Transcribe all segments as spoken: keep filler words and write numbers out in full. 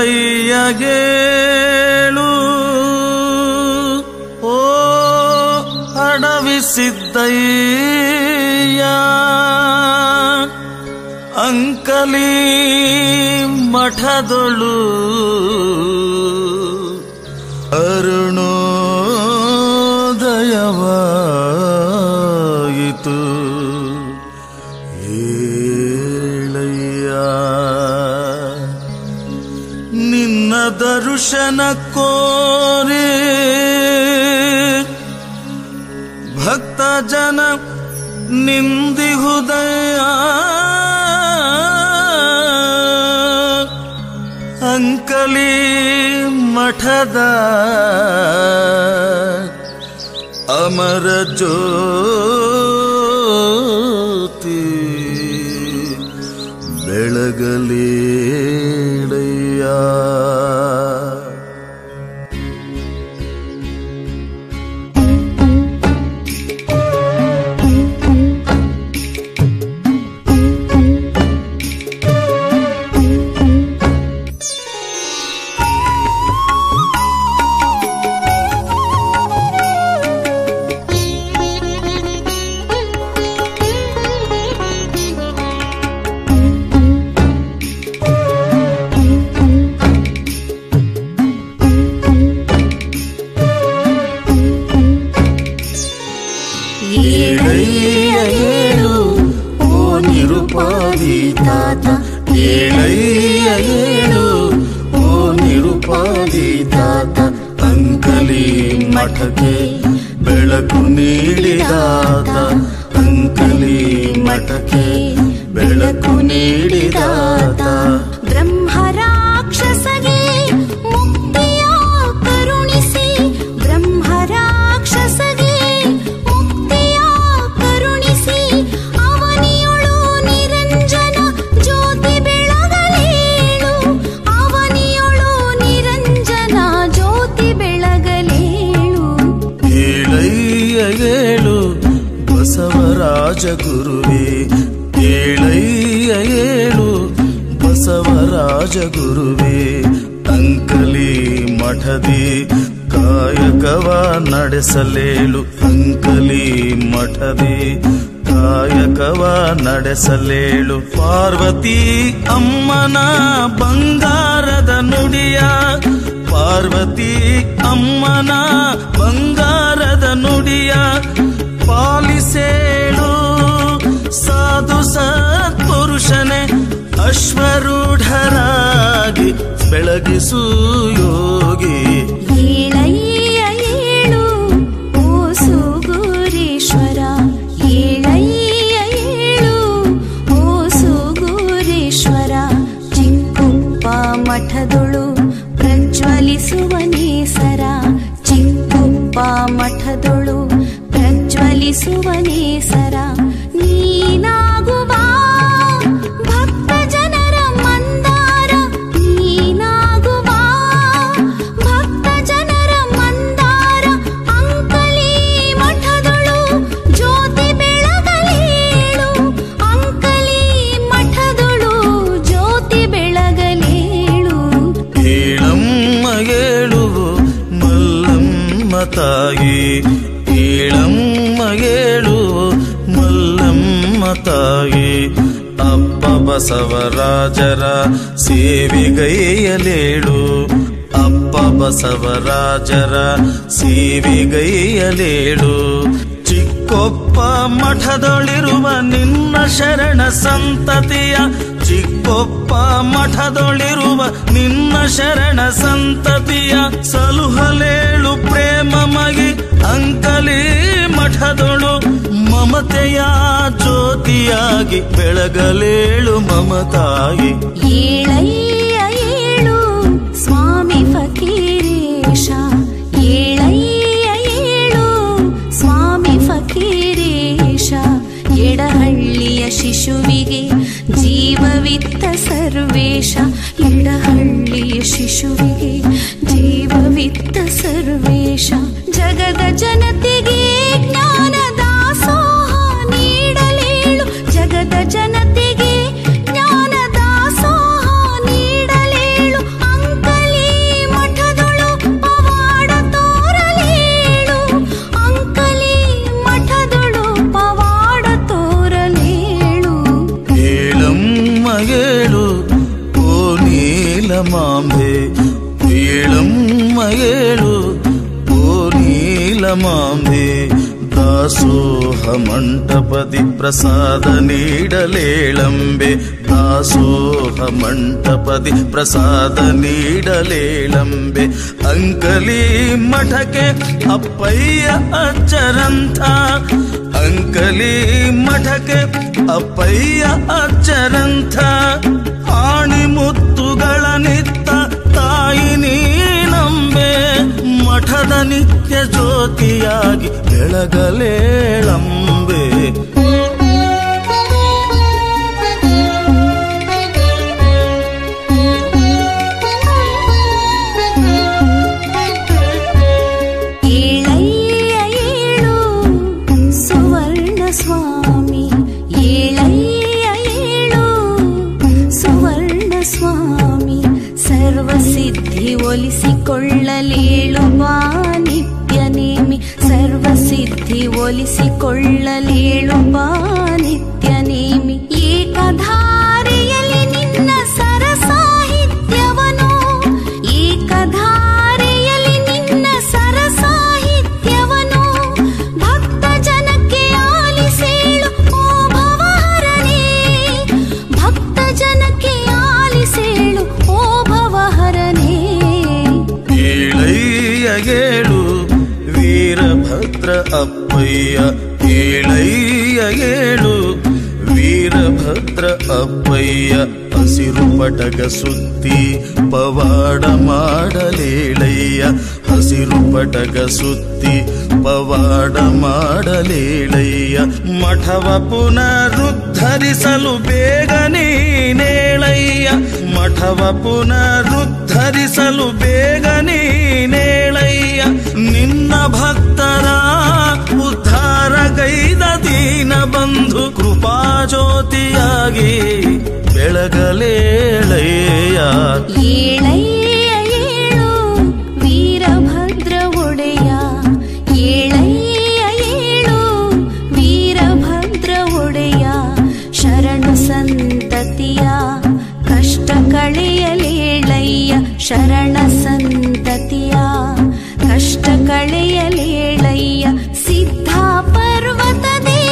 ಏಳಯ್ಯಗೇಳು ಓ ಅಡವಿ ಸಿದ್ದಯ್ಯ ಅಂಕಲಿ ಮಠದೊಳು ಅರುಣೋದಯವಾಯಿತು ಏಳಯ್ಯ ನಿನ್ನ ದರ್ಶನ ಕೋರೆ ಭಕ್ತ ಜನ ನಿಂದಿಹುದಯ ಅಂಕಲಿ ಮಠದ ಅಮರ ಜ್ಯೋತಿ ಬೆಳಗಲೇಳಯ್ಯ ಮಠಕ್ಕೆ ಬೆಳಕು ನೀಡಿದಾತ ಅಂಕಲಿ ಮಠಕ್ಕೆ ಬೆಳಕು ನೀಡಿದಾತ ಬ್ರಹ್ಮ ರಾಕ್ಷಸಗೆ ಮುಕ್ತಿಯ ಕರುಣಿಸಿ ಬ್ರಹ್ಮ ರಾಕ್ಷಸಗೆ ಮುಕ್ತಿಯ ಕರುಣಿಸಿ ಅವನಿಯೊಳು ನಿರಂಜನ ಜ್ಯೋತಿ ಬೆಳಗಲೇಳು ಅವನಿಯೊಳು ನಿರಂಜನ ಜ್ಯೋತಿ ಬೆಳಗಲೇಳು ಏಳು ಬಸವರಾಜ ಗುರುವೇ ಏಳಯ್ಯ ಏಳು ಬಸವರಾಜ ಗುರುವೇ ಅಂಕಲಿ ಮಠದಿ ಕಾಯಕವ ನಡೆಸಲೇಳು ಅಂಕಲಿ ಮಠದಿ ಕಾಯಕವ ನಡೆಸಲೇಳು ಪಾರ್ವತಿ ಅಮ್ಮನ ಬಂಗಾರದ ನುಡಿಯ ಪಾರ್ವತಿ ಅಮ್ಮನ ಬಂಗಾರದ ನುಡಿಯ ಪಾಲಿಸೇಳು ಸಾಧು ಸತ್ಪುರುಷನೇ ಅಶ್ವರೂಢರಾಗಿ ಬೆಳಗಿಸು ಯೋಗಿ ಏಳಯ್ಯ ಏಳು ಓ ಸುಗುರೇಶ್ವರ ಏಳಯ್ಯ ಏಳು ಓ ಸುಗುರೇಶ್ವರ ಚಿಕ್ಕುಪ್ಪ ಮಠದೊಳು ಪ್ರಜ್ವಲಿಸುವ ನೇಸರ ಚಿಕ್ಕುಪ್ಪ ಮಠದೊಳು ಪ್ರಜ್ವಲಿಸುವ ನೇಸರ ನೀನಾಗುವ ಭಕ್ತ ಜನರ ಮಂದಾರ ನೀನಾಗುವ ಭಕ್ತ ಜನರ ಮಂದಾರ ಅಂಕಲಿ ಮಠದೊಳು ಜ್ಯೋತಿ ಬೆಳಗಲೇಳು ಅಂಕಲಿ ಮಠದೊಳು ಜ್ಯೋತಿ ಬೆಳಗಲೇಳು ಏಳಮ್ಮ ಏಳು ಮಲ್ಲಮ್ಮ ತಾಯಿ ಏಳಮ್ಮ ಏಳು ಮಲ್ಲಮ್ಮ ತಾಯಿ ಅಪ್ಪ ಬಸವರಾಜರ ಸೇವೆಗೈಯಲೇಳು ಅಪ್ಪ ಬಸವರಾಜರ ಸೇವೆಗೈಯಲೇಳು ಚಿಕ್ಕೊಪ್ಪ ಮಠದೊಳಿರುವ ನಿನ್ನ ಶರಣ ಸಂತತಿಯ ಚಿಕ್ಕೊಪ್ಪ ಮಠದೊಳಿರುವ ನಿನ್ನ ಶರಣ ಸಂತತಿಯ ಸಲುಹಲೇಳು ಪ್ರೇಮಮಗಿ ಅಂಕಲಿ ಮಠದೊಳು ಮಮತೆಯ ಜ್ಯೋತಿಯಾಗಿ ಬೆಳಗಲೇಳು ಮಮತಾಯಿ ಏಳಯ್ಯ ಏಳು ಸ್ವಾಮಿ ಫಕೀರೇಶ ಏಳಯ್ಯ ಏಳು ಸ್ವಾಮಿ ಫಕೀರೇಶ ಎಡಹಳ್ಳಿಯ ಶಿಶುವಿಗೆ ಜೀವವಿತ್ತ ಸರ್ವೇಶ ಎಡಹಳ್ಳಿಯ ಶಿಶುವಿಗೆ ಜೀವವಿತ್ತ ಸರ್ವೇಶ ಜಗದ ಜನತೆಗೆ ಜ್ಞಾನ ದಾಸೋಹ ನೀಡಲೇಳು ಜಗದ ಜನತೆಗೆ ಜ್ಞಾನ ದಾಸೋಹ ನೀಡಲೇಳು ಅಂಕ ನೀಡಮಾಂಬೆ ದಾಸೋಹ ಮಂಟಪದಿ ಪ್ರಸಾದ ನೀಡಲೇಳಂಬೆ ದಾಸೋಹ ಮಂಟಪದಿ ಪ್ರಸಾದ ನೀಡಲೇಳಂಬೆ ಅಂಕಲಿ ಮಠಕ್ಕೆ ಅಪ್ಪಯ್ಯ ಅಚ್ಚರಂಥ ಅಂಕಲಿ ಮಠಕ್ಕೆ ಅಪ್ಪಯ್ಯ ಅಚ್ಚರಂಥ ಆಣಿ ಮುತ್ತುಗಳ ನಿತ್ತ ತಾಯಿ ನೀನಂಬೆ ಮಠದ ನಿತ್ಯ ಜ್ಯೋತಿಯಾಗಿ ಬೆಳಗಲೇಳಂಬೆ ಒಲಿಸಿಕೊಳ್ಳಲೇಳು ಬಾ ನಿತ್ಯ ನೇಮಿ ಸರ್ವಸಿದ್ಧಿ ಒಲಿಸಿಕೊಳ್ಳಲೇಳು ಬಾ ನಿತ್ಯ ನೇಮಿ ಏಕಧಾರೆಯಲ್ಲಿ ನಿನ್ನ ಸರ ಸಾಹಿತ್ಯವನು ಏಕಧಾರೆಯಲ್ಲಿ ನಿನ್ನ ಸರ ಸಾಹಿತ್ಯವನು ಭಕ್ತ ಜನಕ್ಕೆ ಆಲಿಸೇಳು ಓ ಭವಹರನೇ ಭಕ್ತ ಜನಕ್ಕೆ ಆಲಿಸೇಳು ಓ ಭವಹರನೇ ಏಳು ವೀರಭದ್ರ ಅಪ್ಪಯ್ಯ ಏಳಯ್ಯ ಏಳು ವೀರಭದ್ರ ಅಪ್ಪಯ್ಯ ಹಸಿರು ಪಟಕ ಸುತ್ತಿ ಪವಾಡ ಮಾಡಲೇಳಯ್ಯ ಹಸಿರು ಪಟಕ ಸುತ್ತಿ ಪವಾಡ ಮಾಡಲೇಳಯ್ಯ ಮಠವ ಪುನರುದ್ಧರಿಸಲು ಬೇಗ ನೀನೇಳಯ್ಯ ಮಠವ ಪುನರುದ್ಧರಿಸಲು ಬೇಗ ನೀನೇಳಯ್ಯ ನಿನ್ನ ಭಕ್ತರ ಉದ್ಧಾರಗೈದ ದೀನ ಬಂಧು ಕೃಪಾ ಜ್ಯೋತಿಯಾಗಿ ಬೆಳಗಲೇಳಯ್ಯ ಏಳಯ್ಯ ಏಳು ವೀರಭದ್ರ ಒಡೆಯ ಏಳಯ್ಯ ಏಳು ವೀರಭದ್ರ ಒಡೆಯ ಶರಣು ಸಂತತಿಯ ಕಷ್ಟ ಕಳೆಯಲೇಳಯ್ಯ ಶರಣ ಸಂತತಿಯ ಕಷ್ಟ ಕಳೆಯಲೇಳಯ್ಯ ಸಿದ್ಧ ಪರ್ವತದೇ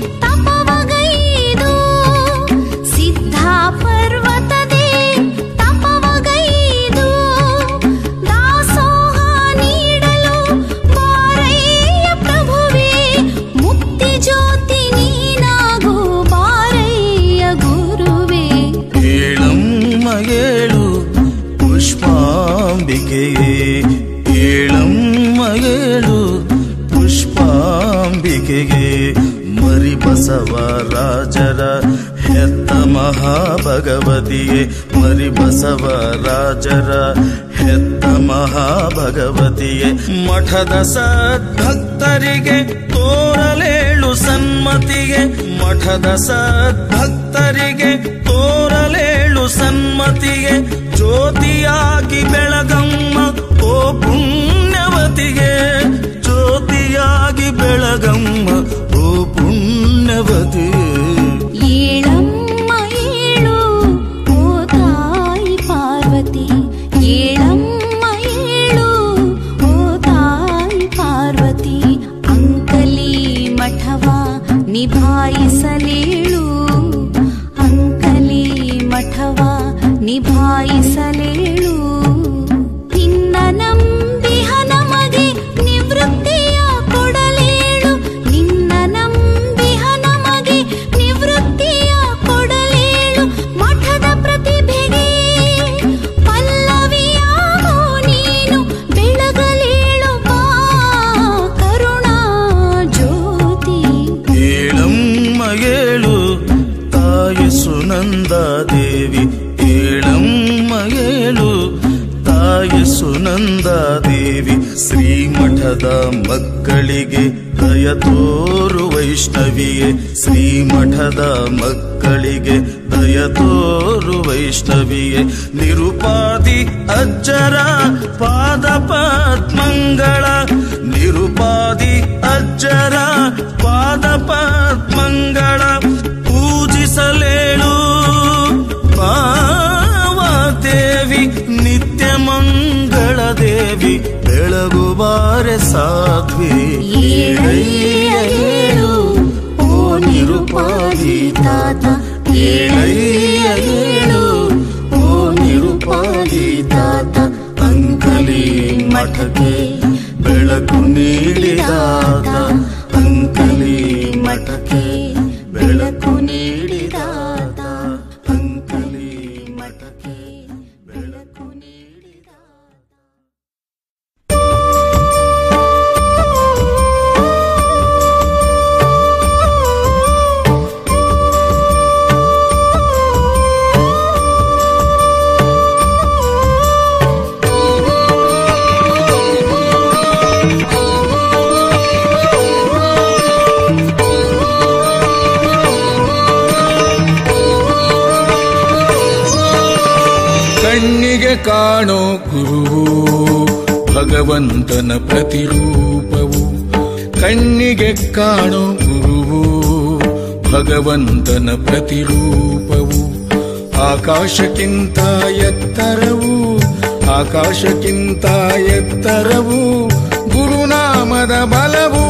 ತಪವಗೈದು ಸಿದ್ಧ ಪರ್ವತದೇ ತಪವಗೈದು ದಾಸೋಹ ನೀಡಲು ಬಾರಯ್ಯ ಪ್ರಭುವೇ ಮುಕ್ತಿ ಜ್ಯೋತಿ ನೀನಾಗು ಬಾರಯ್ಯ ಗುರುವೇ ಏಳಮ್ಮ ಏಳು ಪುಷ್ಪಾಂಬಿಕೆಯೇ ಏಳಮ್ಮ ಏಳು ಪುಷ್ಪಾಂಬಿಕೆಗೆ ಮರಿ ಬಸವರಾಜರ ಹೆತ್ತ ಮಹಾಭಗವತಿಯೇ ಮರಿ ಬಸವರಾಜರ ಹೆತ್ತ ಮಹಾಭಗವತಿಯೇ ಮಠದ ಸದ್ಭಕ್ತರಿಗೆ ತೋರಲೇಳು ಸನ್ಮತಿಗೆ ಮಠದ ಸದ್ಭಕ್ತರಿಗೆ ತೋರಲೇಳು ಸನ್ಮತಿಗೆ ಜ್ಯೋತಿಯಾಗಿ ಬೆಳಗಮ್ಮ ಓ ಪುಣ್ಯವತಿಗೆ ಜ್ಯೋತಿಯಾಗಿ ಬೆಳಗಮ್ಮ ಓ ಪುಣ್ಯವತಿಗೆ ಏಳಮ್ಮ ಏಳು ಓ ತಾಯಿ ಪಾರ್ವತಿ ಏಳಮ್ಮ ಏಳು ಓ ತಾಯಿ ಪಾರ್ವತಿ ಅಂಕಲಿ ಮಠವ ನಿಭಾಯಿಸಲೇಳು ಅಂಕಲಿ ಮಠವ ನಿಭಾಯಿಸಲೇಳು ನಿನ್ನ ನಂಬಿಹ ನಮಗೆ ನಿವೃತ್ತಿಯ ಕೊಡಲೇಳು ನಿನ್ನ ನಂಬಿಹ ನಮಗೆ ನಿವೃತ್ತಿಯ ಕೊಡಲೇಳು ಮಠದ ಪ್ರತಿಭೆಗೆ ಪಲ್ಲವಿಯಾಗೋ ನೀನು ಬೆಳಗಲೇಳು ಬಾ ಕರುಣಾ ಜ್ಯೋತಿ ಏಳಮ್ಮ ಏಳು ತಾಯಿ ಸುನಂದಾ ದೇವಿ ಏಳಮ್ಮ ಏಳು ತಾಯಿ ಸುನಂದಾ ದೇವಿ ಶ್ರೀಮಠದ ಮಕ್ಕಳಿಗೆ ದಯ ತೋರು ವೈಷ್ಣವಿಯೇ ಶ್ರೀಮಠದ ಮಕ್ಕಳಿಗೆ ದಯ ತೋರು ವೈಷ್ಣವಿಯೇ ನಿರುಪಾದಿ ಅಜ್ಜರ ಪಾದ ಪದ್ಮಂಗಳ ನಿರುಪಾದಿ ಅಜ್ಜರ ಪಾದ ಪದ್ಮಂಗಳ ಪೂಜಿಸಲೇಳು ಪಾವ ದೇವಿ ನಿತ್ಯ ಮಂಗಳ ದೇವಿ ಬೆಳ ಬೆಳಗುಬಾರೆ ಸಾಧ್ವಿ ಏಳಯ್ಯ ಏಳು ಓ ನಿರುಪಾದಿ ತಾತ ಏಳಯ್ಯ ಏಳು ಓ ನಿರುಪಾದಿ ತಾತ ಅಂಕಲಿ ಮಠಕ್ಕೆ ಬೆಳಕು ನೀಡಿದಾತ ಅಂಕಲಿ ಮಠಕ್ಕೆ ಬೆಳಕು ನೀಡಿದಾತ ಅಂಕಲಿ ಮಠಕ್ಕೆ ಬೆಳಕು ನೀಡಿದಾತ. ಕಣ್ಣಿಗೆ ಕಾಣೋ ಗುರುವು ಭಗವಂತನ ಪ್ರತಿರೂಪವು ಕಣ್ಣಿಗೆ ಕಾಣೋ ಗುರುವು ಭಗವಂತನ ಪ್ರತಿರೂಪವು ಆಕಾಶಕ್ಕಿಂತ ಎತ್ತರವು ಆಕಾಶಕ್ಕಿಂತ ಎತ್ತರವು ಗುರುನಾಮದ ಬಲವು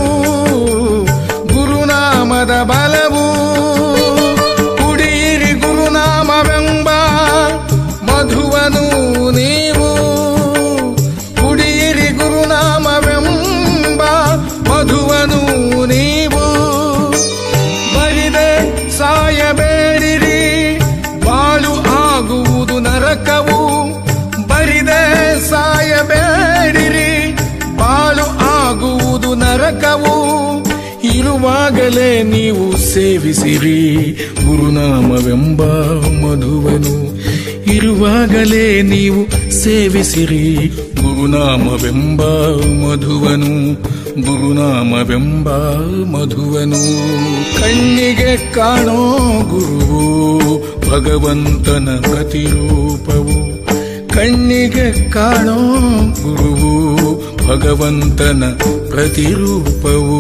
ಗುರುನಾಮದ ಬಲವು ಕುಡಿಯಿರಿ ಗುರುನಾಮವೆಂಬ ಮಧುವನು ನೀವು ಕುಡಿಯಿರಿ ಗುರುನಾಮವೆಂಬ ಮಧುವನು ನೀವು ಬರಿದೆ ಸಾಯಬೇಡಿರಿ ಬಾಳು ಆಗುವುದು ನರಕವು ಬರಿದೆ ಸಾಯಬೇಡಿರಿ ಬಾಳು ಆಗುವುದು ನರಕವು ಇರುವಾಗಲೇ ನೀವು ಸೇವಿಸಿರಿ ಗುರುನಾಮವೆಂಬ ಮಧುವನು ಇರುವಾಗಲೇ ನೀವು ಸೇವಿಸಿರಿ ಗುರುನಾಮವೆಂಬ ಮಧುವನು ಗುರುನಾಮವೆಂಬ ಮಧುವನು ಕಣ್ಣಿಗೆ ಕಾಣೋ ಗುರುವು ಭಗವಂತನ ಪ್ರತಿರೂಪವು ಕಣ್ಣಿಗೆ ಕಾಣೋ ಗುರುವು ಭಗವಂತನ ಪ್ರತಿರೂಪವು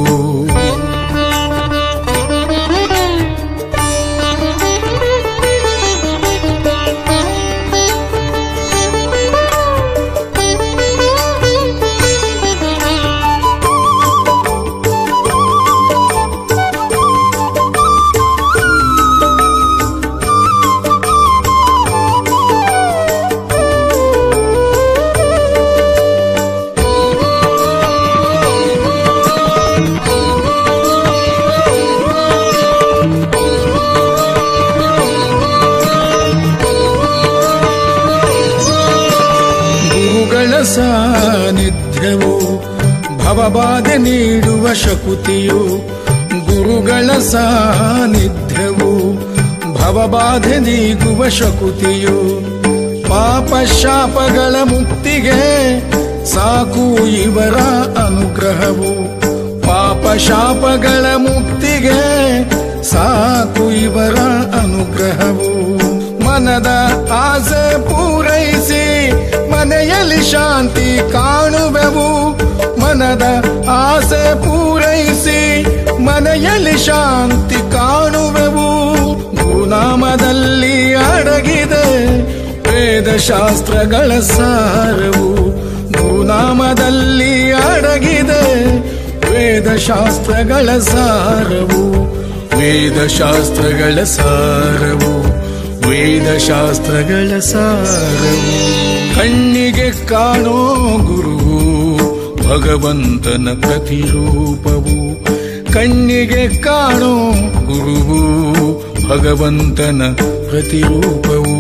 ಸಾನ್ನಿಧ್ಯವು ಭವಬಾಧೆ ನೀಡುವ ಶಕುತಿಯು ಗುರುಗಳ ಸಾನ್ನಿಧ್ಯವು ಭವಬಾಧೆ ನೀಗುವ ಶಕುತಿಯು ಪಾಪ ಶಾಪಗಳ ಮುಕ್ತಿಗೆ ಸಾಕು ಇವರ ಅನುಗ್ರಹವು ಪಾಪ ಶಾಪಗಳ ಮುಕ್ತಿಗೆ ಸಾಕು ಇವರ ಅನುಗ್ರಹವು ಮನದ ಆಸೆ ಪೂರೈಸಿ ಮನೆಯಲ್ಲಿ ಶಾಂತಿ ಕಾಣುವೆವು ಮನದ ಆಸೆ ಪೂರೈಸಿ ಮನೆಯಲ್ಲಿ ಶಾಂತಿ ಕಾಣುವೆವು ಗುರುನಾಮದಲ್ಲಿ ಅಡಗಿದೆ ವೇದಶಾಸ್ತ್ರಗಳ ಸಾರವು ಗುರುನಾಮದಲ್ಲಿ ಅಡಗಿದೆ ವೇದಶಾಸ್ತ್ರಗಳ ಸಾರವು ವೇದಶಾಸ್ತ್ರಗಳ ಸಾರವು ವೇದಶಾಸ್ತ್ರಗಳ ಸಾರವು ಕಣ್ಣಿಗೆ ಕಾಣೋ ಗುರುವು ಭಗವಂತನ ಪ್ರತಿರೂಪವು ಕಣ್ಣಿಗೆ ಕಾಣೋ ಗುರುವು ಭಗವಂತನ ಪ್ರತಿರೂಪವು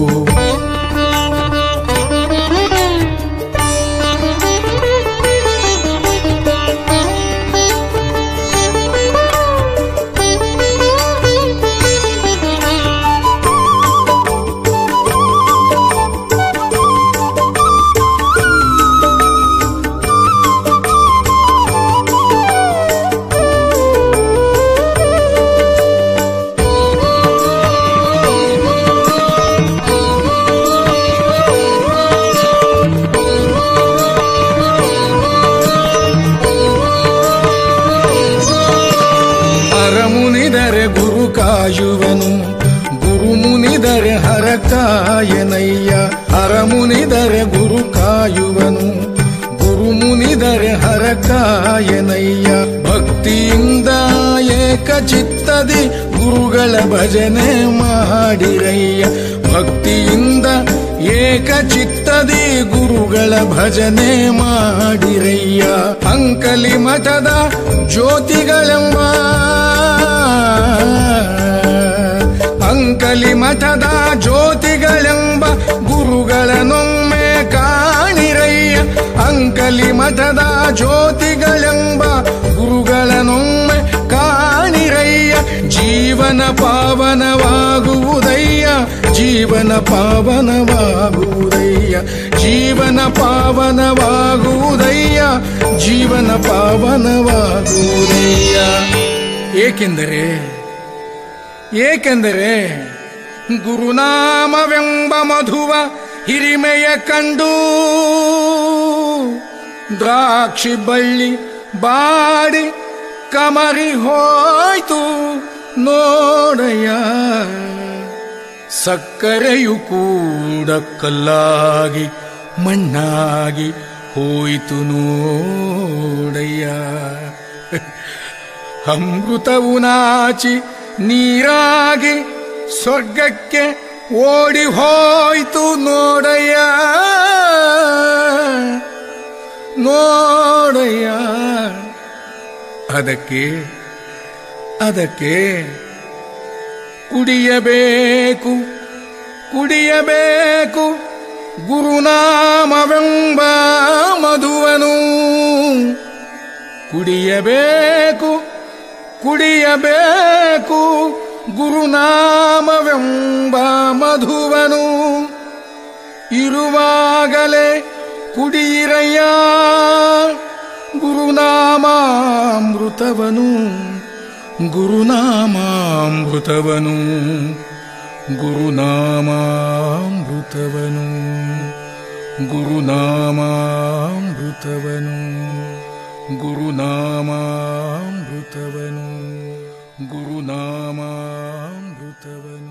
ಕಾಯುವನು ಗುರು ಮುನಿದರೆ ಹರ ಕಾಯನಯ್ಯ ಹರ ಮುನಿದರೆ ಗುರು ಕಾಯುವನು ಗುರು ಗುರು ಮುನಿದರೆ ಹರಕಾಯನಯ್ಯ. ಭಕ್ತಿಯಿಂದ ಏಕಚಿತ್ತದಿ ಗುರುಗಳ ಭಜನೆ ಮಾಡಿರಯ್ಯ. ಭಕ್ತಿಯಿಂದ ಏಕಚಿತ್ತದಿ ಗುರುಗಳ ಭಜನೆ ಮಾಡಿರಯ್ಯ. ಅಂಕಲಿ ಮಠದ ಜ್ಯೋತಿಗಳೆಂಬ ಅಂಕಲಿ ಮಠದ ಜ್ಯೋತಿಗಳೆಂಬ ಗುರುಗಳನ್ನೊಮ್ಮೆ ಕಾಣಿರಯ್ಯ. ಅಂಕಲಿ ಮಠದ ಜ್ಯೋತಿಗಳೆಂಬ ಗುರುಗಳನ್ನೊಮ್ಮೆ ಕಾಣಿರಯ್ಯ. ಜೀವನ ಪಾವನವಾಗುವುದಯ್ಯ, ಜೀವನ ಪಾವನವಾಗುವುದಯ್ಯ, ಜೀವನ ಪಾವನವಾಗುವುದಯ್ಯ, ಜೀವನ ಪಾವನವಾಗುವುದಯ್ಯ. ಏಕೆಂದರೆ ಏಕೆಂದರೆ ಗುರುನಾಮವೆಂಬ ಮಧುವ ಹಿರಿಮೆಯ ಕಂಡು ದ್ರಾಕ್ಷಿ ಬಳ್ಳಿ ಬಾಡಿ ಕಮರಿ ಹೋಯ್ತು ನೋಡಯ್ಯ. ಸಕ್ಕರೆಯು ಕೂಡ ಕಲ್ಲಾಗಿ ಮಣ್ಣಾಗಿ ಹೋಯಿತು ನೋಡಯ್ಯ. ಅಮೃತವು ನಾಚಿ ನೀರಾಗಿ ಸ್ವರ್ಗಕ್ಕೆ ಓಡಿ ಹೋಯ್ತು ನೋಡಯ್ಯ ನೋಡಯ್ಯ. ಅದಕ್ಕೆ ಅದಕ್ಕೆ ಕುಡಿಯಬೇಕು ಕುಡಿಯಬೇಕು ಗುರುನಾಮವೆಂಬ ಮಧುವನು. ಕುಡಿಯಬೇಕು ಕುಡಿಯಬೇಕು ಗುರುನಾಮವೆಂಬ ಮಧುವನು. ಇರುವಾಗಲೇ ಕುಡಿಯಿರಯ್ಯ ಗುರುನಾಮಾಮೃತವನು. ಗುರುನಾಮಾಮೃತವನು ಗುರುನಾಮಾಮೃತವನು ಗುರುನಾಮಾಮೃತವನು ಗುರುನಾಮಾಮೃತವನು ಗುರುನಾಮಾಮೃತವನು.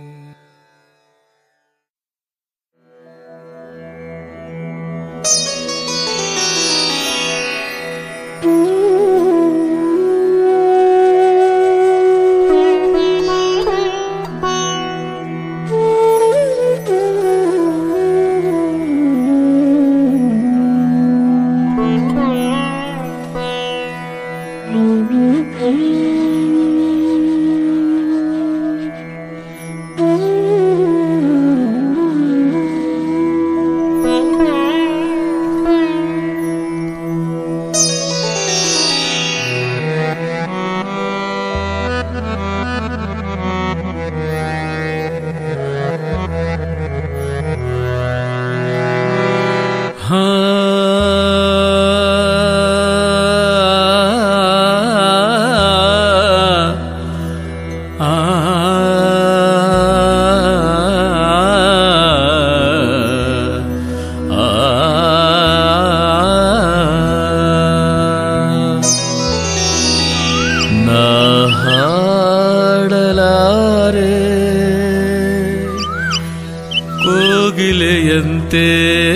ಕೋಗಿಲೆಯಂತೆ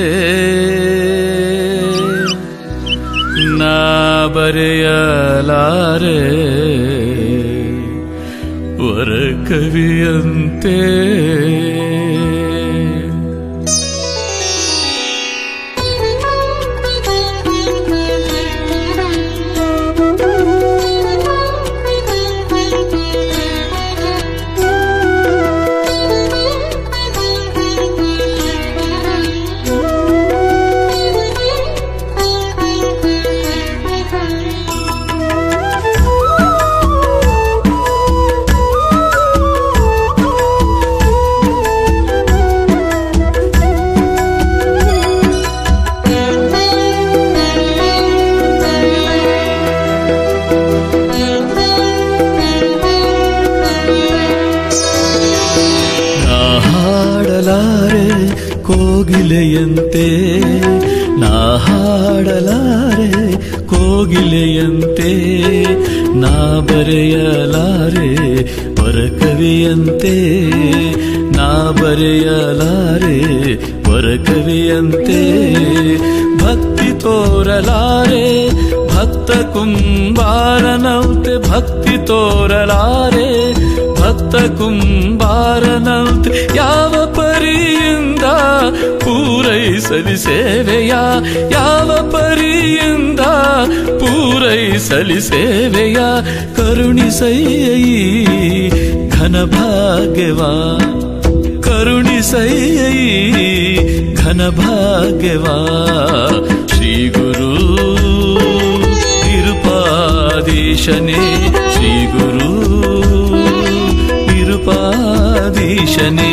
ನಾ ಬರೆಯಲಾರೆ ವರ ಕವಿಯಂತೆ. ಕೋಗಿಲೆಯಂತೆ ನಾ ಹಾಡಲಾರೆ ಕೋಗಿಲೆಯಂತೆ ನಾ ಬರೆಯಲಾರೆ ವರ ಕವಿಯಂತೆ ನಾ ಬರೆಯಲಾರೆ ವರ ವರಕವಿಯಂತೆ ಭಕ್ತಿ ತೋರಲಾರೆ ಭಕ್ತ ಕುಂಬಾರನಂತೆ ಭಕ್ತಿ ತೋರಲಾರೆ ಭಕ್ತ ಕುಂಬಾರನಂತೆ ಯಾವ ಪರಿಯಿಂದ ಪೂರೈಸಲಿ ಸೇವೆಯ ಯಾವ ಪರಿಯಿಂದ ಪೂರೈಸಲಿ ಸೇವೆಯ ಕರುಣಿಸೈ ಘನ ಭಾಗ್ಯವಾ ಕರುಣಿಸೈ ಘನ ಭಾಗ್ಯವಾ ಶ್ರೀ ಗುರು ನಿರುಪಾದೀಶನೇ ಶ್ರೀ ಗುರು ನಿರುಪಾದೀಶನೇ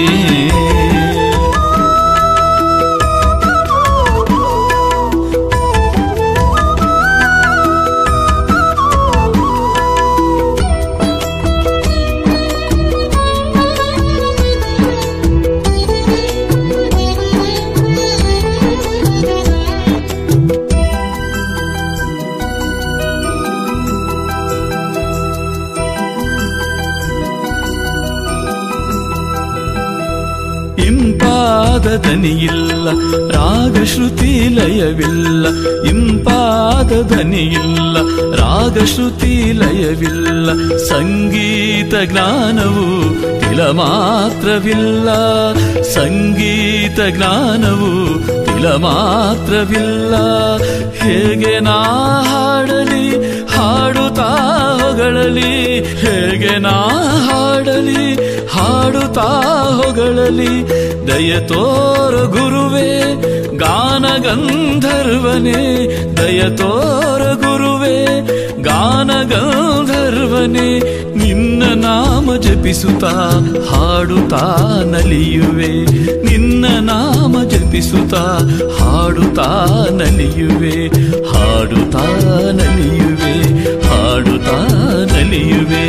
ಇಂಪಾದ ದನಿಯಿಲ್ಲ ರಾಗ ಶ್ರುತಿ ಲಯವಿಲ್ಲ ಇಂಪಾದ ದನಿಯಿಲ್ಲ ರಾಗ ಶ್ರುತಿ ಲಯವಿಲ್ಲ ಸಂಗೀತ ಜ್ಞಾನವು ತಿಲ ಮಾತ್ರವಿಲ್ಲ ಸಂಗೀತ ಜ್ಞಾನವು ತಿಲ ಮಾತ್ರವಿಲ್ಲ ಹೇಗೆ ನಾ ಹಾಡಲಿ ಹಾಡುತ್ತಾ ಹೊಗಳಲಿ ಹೇಗೆ ನಾ ಹಾಡಲಿ ಹಾಡುತ್ತಾ ಹೊಗಳಲಿ ದಯ ತೋರ ಗುರುವೇ ಗಾನ ಗಂಧರ್ವನೇ ದಯ ತೋರ ಗುರುವೇ ಗಾನ ಗಂಧರ್ವನೇ ನಿನ್ನ ನಾಮ ಜಪಿಸುತ್ತಾ ಹಾಡುತ್ತಾ ನಲಿಯುವೆ ನಿನ್ನ ನಾಮ ಜಪಿಸುತ್ತಾ ಹಾಡುತ್ತಾ ನಲಿಯುವೆ ಹಾಡುತ್ತಾ ನಲಿಯುವೆ ಹಾಡುತ್ತಾ ನಲಿಯುವೆ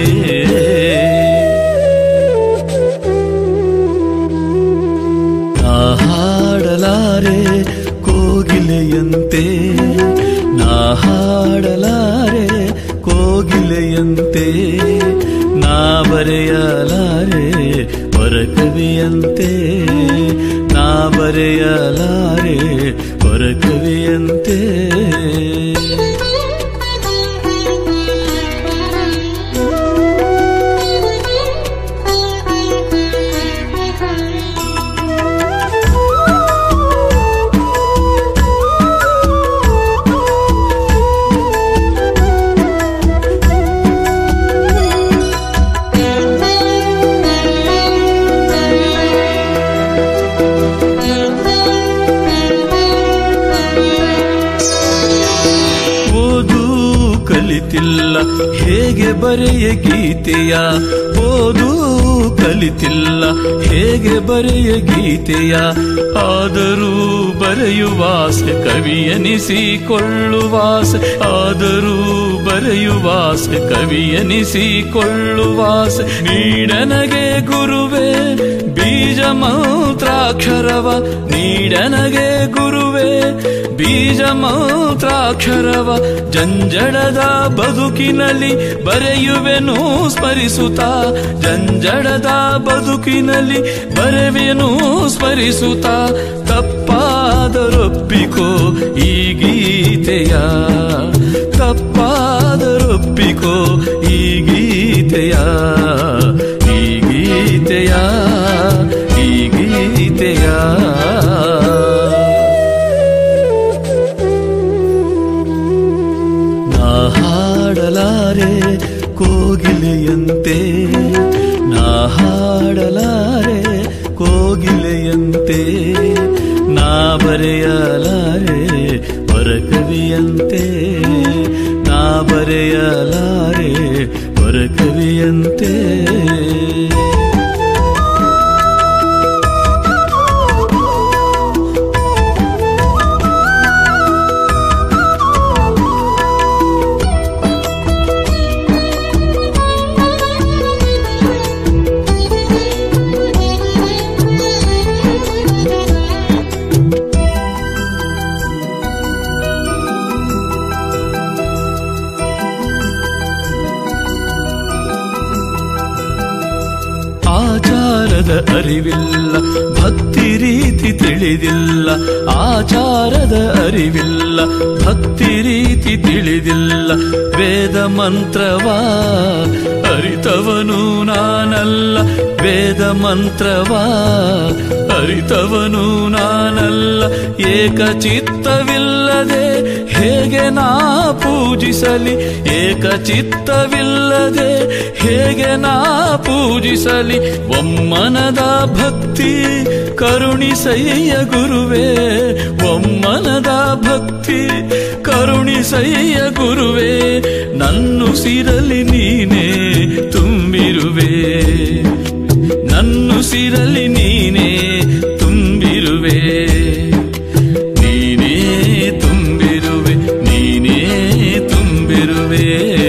ಹಾಡಲಾರೆ ಕೋಗಿಲೆಯಂತೆ ನಾ ಹಾಡಲಾರೆ ಕೋಗಿಲೆಯಂತೆ ನಾ ಬರೆಯಲಾರೆ ವರಕವಿಯಂತೆ ನಾ ಬರೆಯಲಾರೆ ವರಕವಿಯಂತೆ ಕಲಿತಿಲ್ಲ ಹೇಗೆ ಬರೆಯ ಗೀತೆಯ ಓದು ಕಲಿತಿಲ್ಲ ಹೇಗೆ ಬರೆಯ ಗೀತೆಯ ಆದರೂ ಬರೆಯುವಾಸೆ ಕವಿಯನಿಸಿಕೊಳ್ಳುವಾಸೆ ಆದರೂ ಬರೆಯುವಾಸೆ ಕವಿಯನಿಸಿಕೊಳ್ಳುವಾಸೆ ನೀಡನಗೆ ಗುರುವೇ ಬೀಜ ಮಂತ್ರಾಕ್ಷರವ ನೀಡನಗೆ ಗುರುವೇ ಬೀಜ ಮಂತ್ರಾಕ್ಷರವ ಜಂಜಡದ ಬದುಕಿನಲ್ಲಿ ಬರೆಯುವೆನು ಸ್ಮರಿಸುತ್ತಾ ಜಂಜಡದ ಬದುಕಿನಲ್ಲಿ ಬರೆವೆನು ಸ್ಮರಿಸುತ್ತಾ ತಪ್ಪಾದರೊಪ್ಪಿಕೋ ಈ ಗೀತೆಯ ತಪ್ಪಾದರೊಪ್ಪಿಕೋ ಈ ಗೀತೆಯ ಈ ಗೀತೆಯ ಈ ಗೀತೆಯ ನಾ ಹಾಡಲಾರೆ ಕೋಗಿಲೆಯಂತೆ ನಾ ಹಾಡಲಾರೆ ಕೋಗಿಲೆಯಂತೆ ನಾ ಬರೆಯಲಾರೆ ವರಕವಿಯಂತೆ ನಾ ಬರೆಯಲಾರೆ ವರಕವಿಯಂತೆ ಅರಿವಿಲ್ಲ, ಭಕ್ತಿ ರೀತಿ ತಿಳಿದಿಲ್ಲ, ಆಚಾರದ ಅರಿವಿಲ್ಲ, ಭಕ್ತಿ ರೀತಿ ತಿಳಿದಿಲ್ಲ. ವೇದ ಮಂತ್ರವಾ ಅರಿತವನು ನಾನಲ್ಲ, ವೇದ ಮಂತ್ರವಾ ಅರಿತವನು ನಾನಲ್ಲ. ಏಕಚಿತ್ತವಿಲ್ಲದೆ ಹೇಗೆ ನಾ ಪೂಜಿಸಲಿ, ಏಕಚಿತ್ತವಿಲ್ಲದೆ ಹೇಗೆ ನಾ ಪೂಜಿಸಲಿ. ಒಮ್ಮನದ ಭಕ್ತಿ ಕರುಣಿಸಯ್ಯ ಗುರುವೇ, ಒಮ್ಮನದ ಭಕ್ತಿ ಕರುಣಿಸಯ್ಯ ಗುರುವೇ. ನನ್ನುಸಿರಲಿ ನೀನೇ ತುಂಬಿರುವೆ, ನನ್ನುಸಿರಲಿ ನೀನೇ ತುಂಬಿರುವೆ, ನೀನೇ ತುಂಬಿರುವೆ, ನೀನೇ ತುಂಬಿರುವೆ.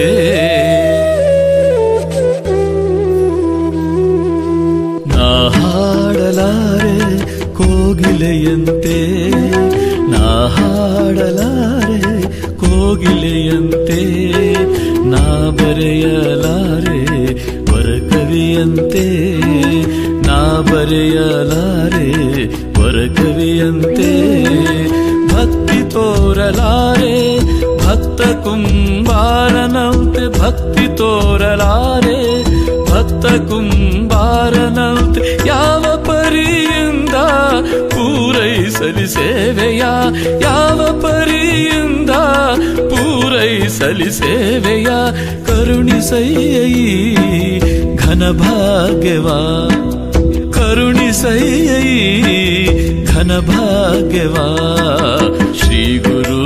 ನಾ ಹಾಡಲಾರೆ ಕೋಗಿಲೆಯಂತೆ, ನಾ ಹಾಡಲಾರೆ ಕೋಗಿಲೆಯಂತೆ, ನಾ ಬರೆಯಲಾರೆ ವರಕವಿಯಂತೆ, ನಾ ಬರೆಯಲಾರೆ ವರಕವಿಯಂತೆ. ಭಕ್ತಿ ತೋರಲಾರೆ ಭಕ್ತ ಕುಂಬಾರನಂತೆ, ಭಕ್ತಿ ತೋರಲಾರೆ ಭಕ್ತ ಕುಂಬಾರನಂತೆ. ಯಾವ ಪರಿಯಿಂದ ಪೂರೈಸಲಿ ಸೇವೆಯ, ಯಾವ ಪರಿಯಿಂದ ಪೂರೈಸಲಿ ಸೇವೆಯ. ಕರುಣಿಸಯ್ಯ ಈ ಘನ ಭಾಗ್ಯವಾ, ಕರುಣಿಸಯ್ಯ ಈ ಘನ ಭಾಗ್ಯವಾ. ಶ್ರೀ ಗುರು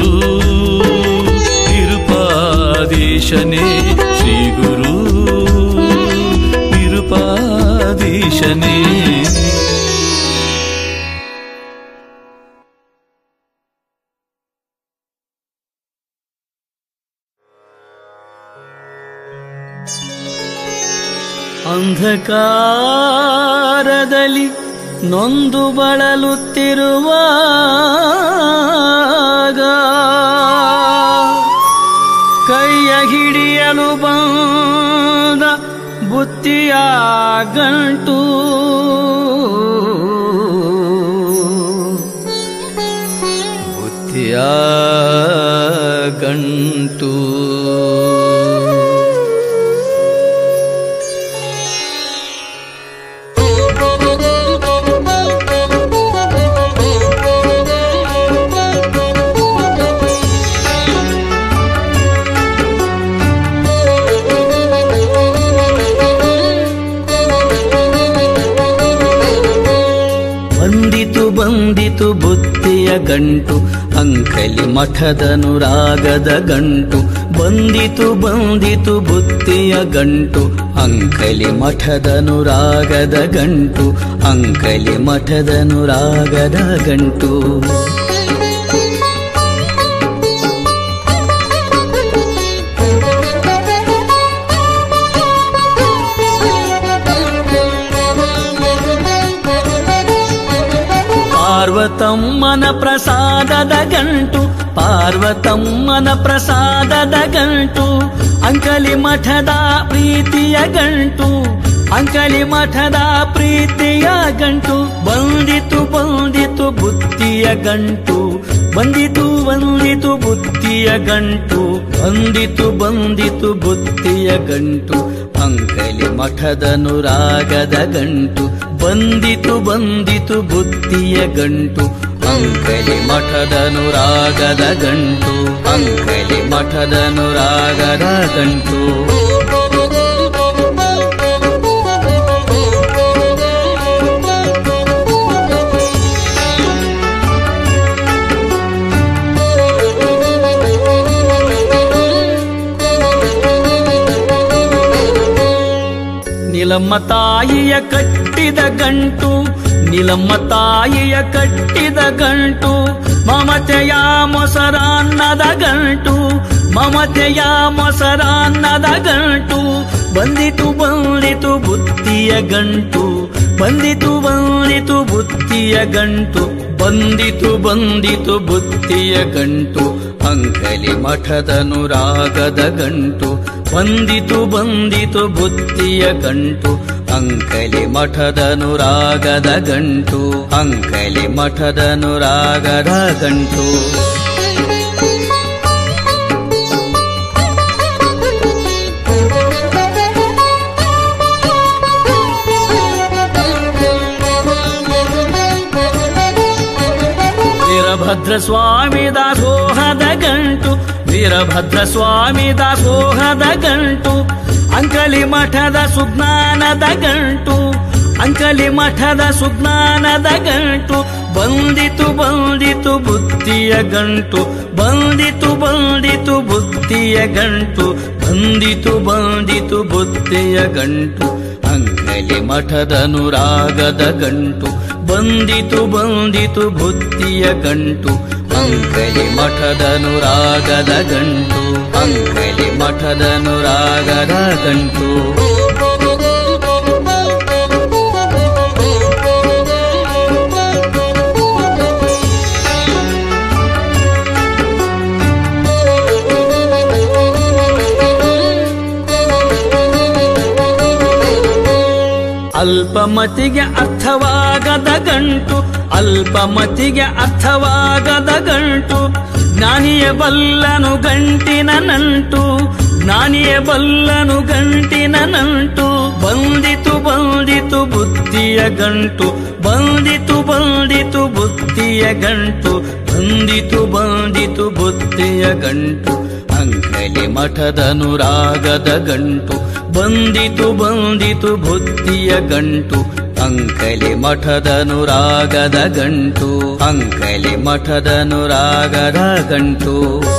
ನಿರುಪಾದೀಶನೇ, ಶ್ರೀ ಗುರು ನಿರುಪಾದೀಶನೇ. ಅಂಧಕಾರದಲ್ಲಿ ನೊಂದು ಬಳಲುತ್ತಿರುವಾಗ ಕೈಯ ಹಿಡಿಯಲು ಬಂದ ಬುತ್ತಿಯ ಗಂಟು, ಬುತ್ತಿಯ ಗಂಟು. ಬಂದಿತು ಬುತ್ತಿಯ ಗಂಟು, ಅಂಕಲಿ ಮಠದನುರಾಗದ ಗಂಟು. ಬಂದಿತು ಬಂದಿತು ಬುತ್ತಿಯ ಗಂಟು, ಅಂಕಲಿ ಮಠದನುರಾಗದ ಗಂಟು, ಅಂಕಲಿ ಮಠದನುರಾಗದ ಗಂಟು. ಪಾರ್ವತಮ್ಮನ ಪ್ರಸಾದದ ಗಂಟು, ಪಾರ್ವತಮ್ಮನ ಪ್ರಸಾದದ ಗಂಟು, ಅಂಕಲಿ ಮಠದ ಪ್ರೀತಿಯ ಗಂಟು, ಅಂಕಲಿ ಮಠದ ಪ್ರೀತಿಯ ಗಂಟು. ಬಂದಿತು ಬಂದಿತು ಬುತ್ತಿಯ ಗಂಟು, ಬಂದಿತು ಬಂದಿತು ಬುತ್ತಿಯ ಗಂಟು, ಬಂದಿತು ಬಂದಿತು ಬುತ್ತಿಯ ಗಂಟು, ಅಂಕಲಿ ಮಠದನುರಾಗದ ಗಂಟು. ಬಂದಿತು ಬಂದಿತು ಬುತ್ತಿಯ ಗಂಟು, ಅಂಕಲಿ ಮಠದನುರಾಗದ ಗಂಟು, ಅಂಕಲಿ ಮಠದನುರಾಗದ ಗಂಟು. ನಿಲಮ್ಮ ತಾಯಿಯ ಕಟ್ಟಿದ ಗಂಟು, ನಿಲಮ್ಮ ತಾಯಿಯ ಕಟ್ಟಿದ ಗಂಟು, ಮಮತೆಯ ಮೊಸರನ್ನದ ಗಂಟು, ಮಮತೆಯ ಮೊಸರನ್ನದ ಗಂಟು. ಬಂದಿತು ಬಂದಿತು ಬುತ್ತಿಯ ಗಂಟು, ಬಂದಿತು ಬಂದಿತು ಬುತ್ತಿಯ ಗಂಟು, ಬಂದಿತು ಬಂದಿತು ಬುತ್ತಿಯ ಗಂಟು, ಅಂಕಲಿ ಮಠದನುರಾಗದ ಗಂಟು. ಬಂದಿತು ಬಂದಿತು ಬುತ್ತಿಯ ಗಂಟು, ಅಂಕಲಿ ಮಠದನುರಾಗದ ಗಂಟು ಅಂಕಲಿ ಮಠದನುರಾಗದ ಗಂಟು ವೀರಭದ್ರ ಸ್ವಾಮಿ ದಾಸೋಹದ ಗಂಟು ವೀರಭದ್ರ ಸ್ವಾಮಿ ದಾಸೋಹದ ಗಂಟು ಅಂಕಲಿ ಮಠದ ಸುಜ್ಞಾನದ ಗಂಟು ಅಂಕಲಿ ಮಠದ ಸುಜ್ಞಾನದ ಗಂಟು ಬಂದಿತು ಬಂದಿತು ಬುದ್ಧಿಯ ಗಂಟು ಬಂದಿತು ಬಂದಿತು ಬುದ್ಧಿಯ ಗಂಟು ಬಂದಿತು ಬಂದಿತು ಬುದ್ಧಿಯ ಗಂಟು ಅಂಕಲಿ ಮಠದನುರಾಗದ ಗಂಟು ಬಂದಿತು ಬಂದಿತು ಬುದ್ಧಿಯ ಗಂಟು ಅಂಕಲಿ ಮಠದನುರಾಗದ ಗಂಟು ಅಂಕಲಿ ಮಠದನುರಾಗದ ಗಂಟು ಅಲ್ಪಮತಿಗೆ ಅರ್ಥವಾಗದ ಗಂಟು ಅಲ್ಪಮತಿಗೆ ಅರ್ಥವಾಗದ ಗಂಟು ಜ್ಞಾನಿಯ ಬಲ್ಲನು ಗಂಟಿನ ನಂಟು ಜ್ಞಾನಿಯ ಬಲ್ಲನು ಗಂಟಿನ ನಂಟು ಬಂದಿತು ಬಂದಿತು ಬುದ್ಧಿಯ ಗಂಟು ಬಂದಿತು ಬಂದಿತು ಬುದ್ಧಿಯ ಗಂಟು ಬಂದಿತು ಬಂದಿತು ಬುದ್ಧಿಯ ಗಂಟು ಅಂಕಲಿ ಮಠದನುರಾಗದ ಗಂಟು ಬಂದಿತು ಬಂದಿತು ಬುದ್ಧಿಯ ಗಂಟು ಅಂಕಲಿ ಮಠದನುರಾಗದ ಗಂಟು ಅಂಕಲಿ ಮಠದನುರಾಗದ ಗಂಟು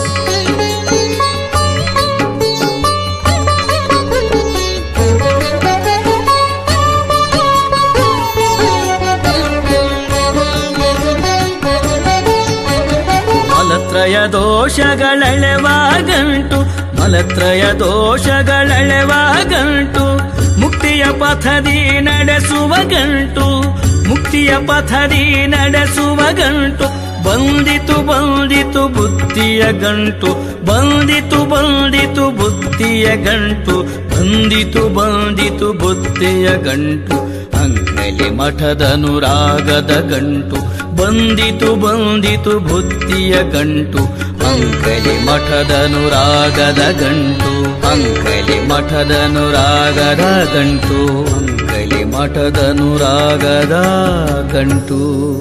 ಮಲತ್ರಯ ದೋಷಗಳೆಳೆವ ಗಂಟು ಮಲತ್ರಯ ದೋಷಗಳೆಳೆವ ಗಂಟು ಮುಕ್ತಿಯ ಪಥದಿ ನಡೆಸುವ ಗಂಟು ಮುಕ್ತಿಯ ಪಥದಿ ನಡೆಸುವ ಗಂಟು ಬಂದಿತು ಬಂದಿತು ಬುದ್ಧಿಯ ಗಂಟು ಬಂದಿತು ಬಂದಿತು ಬುದ್ಧಿಯ ಗಂಟು ಬಂದಿತು ಬಂದಿತು ಬುದ್ಧಿಯ ಗಂಟು ಅಂಕಲಿ ಮಠದನುರಾಗದ ಗಂಟು ಬಂದಿತು ಬಂದಿತು ಬುದ್ಧಿಯ ಗಂಟು ಅಂಕಲಿ ಮಠದನುರಾಗದ ಗಂಟು ಅಂಕಲಿ ಮಠದನುರಾಗದ ಗಂಟು ಅಂಕಲಿ ಮಠದನುರಾಗದ ಗಂಟು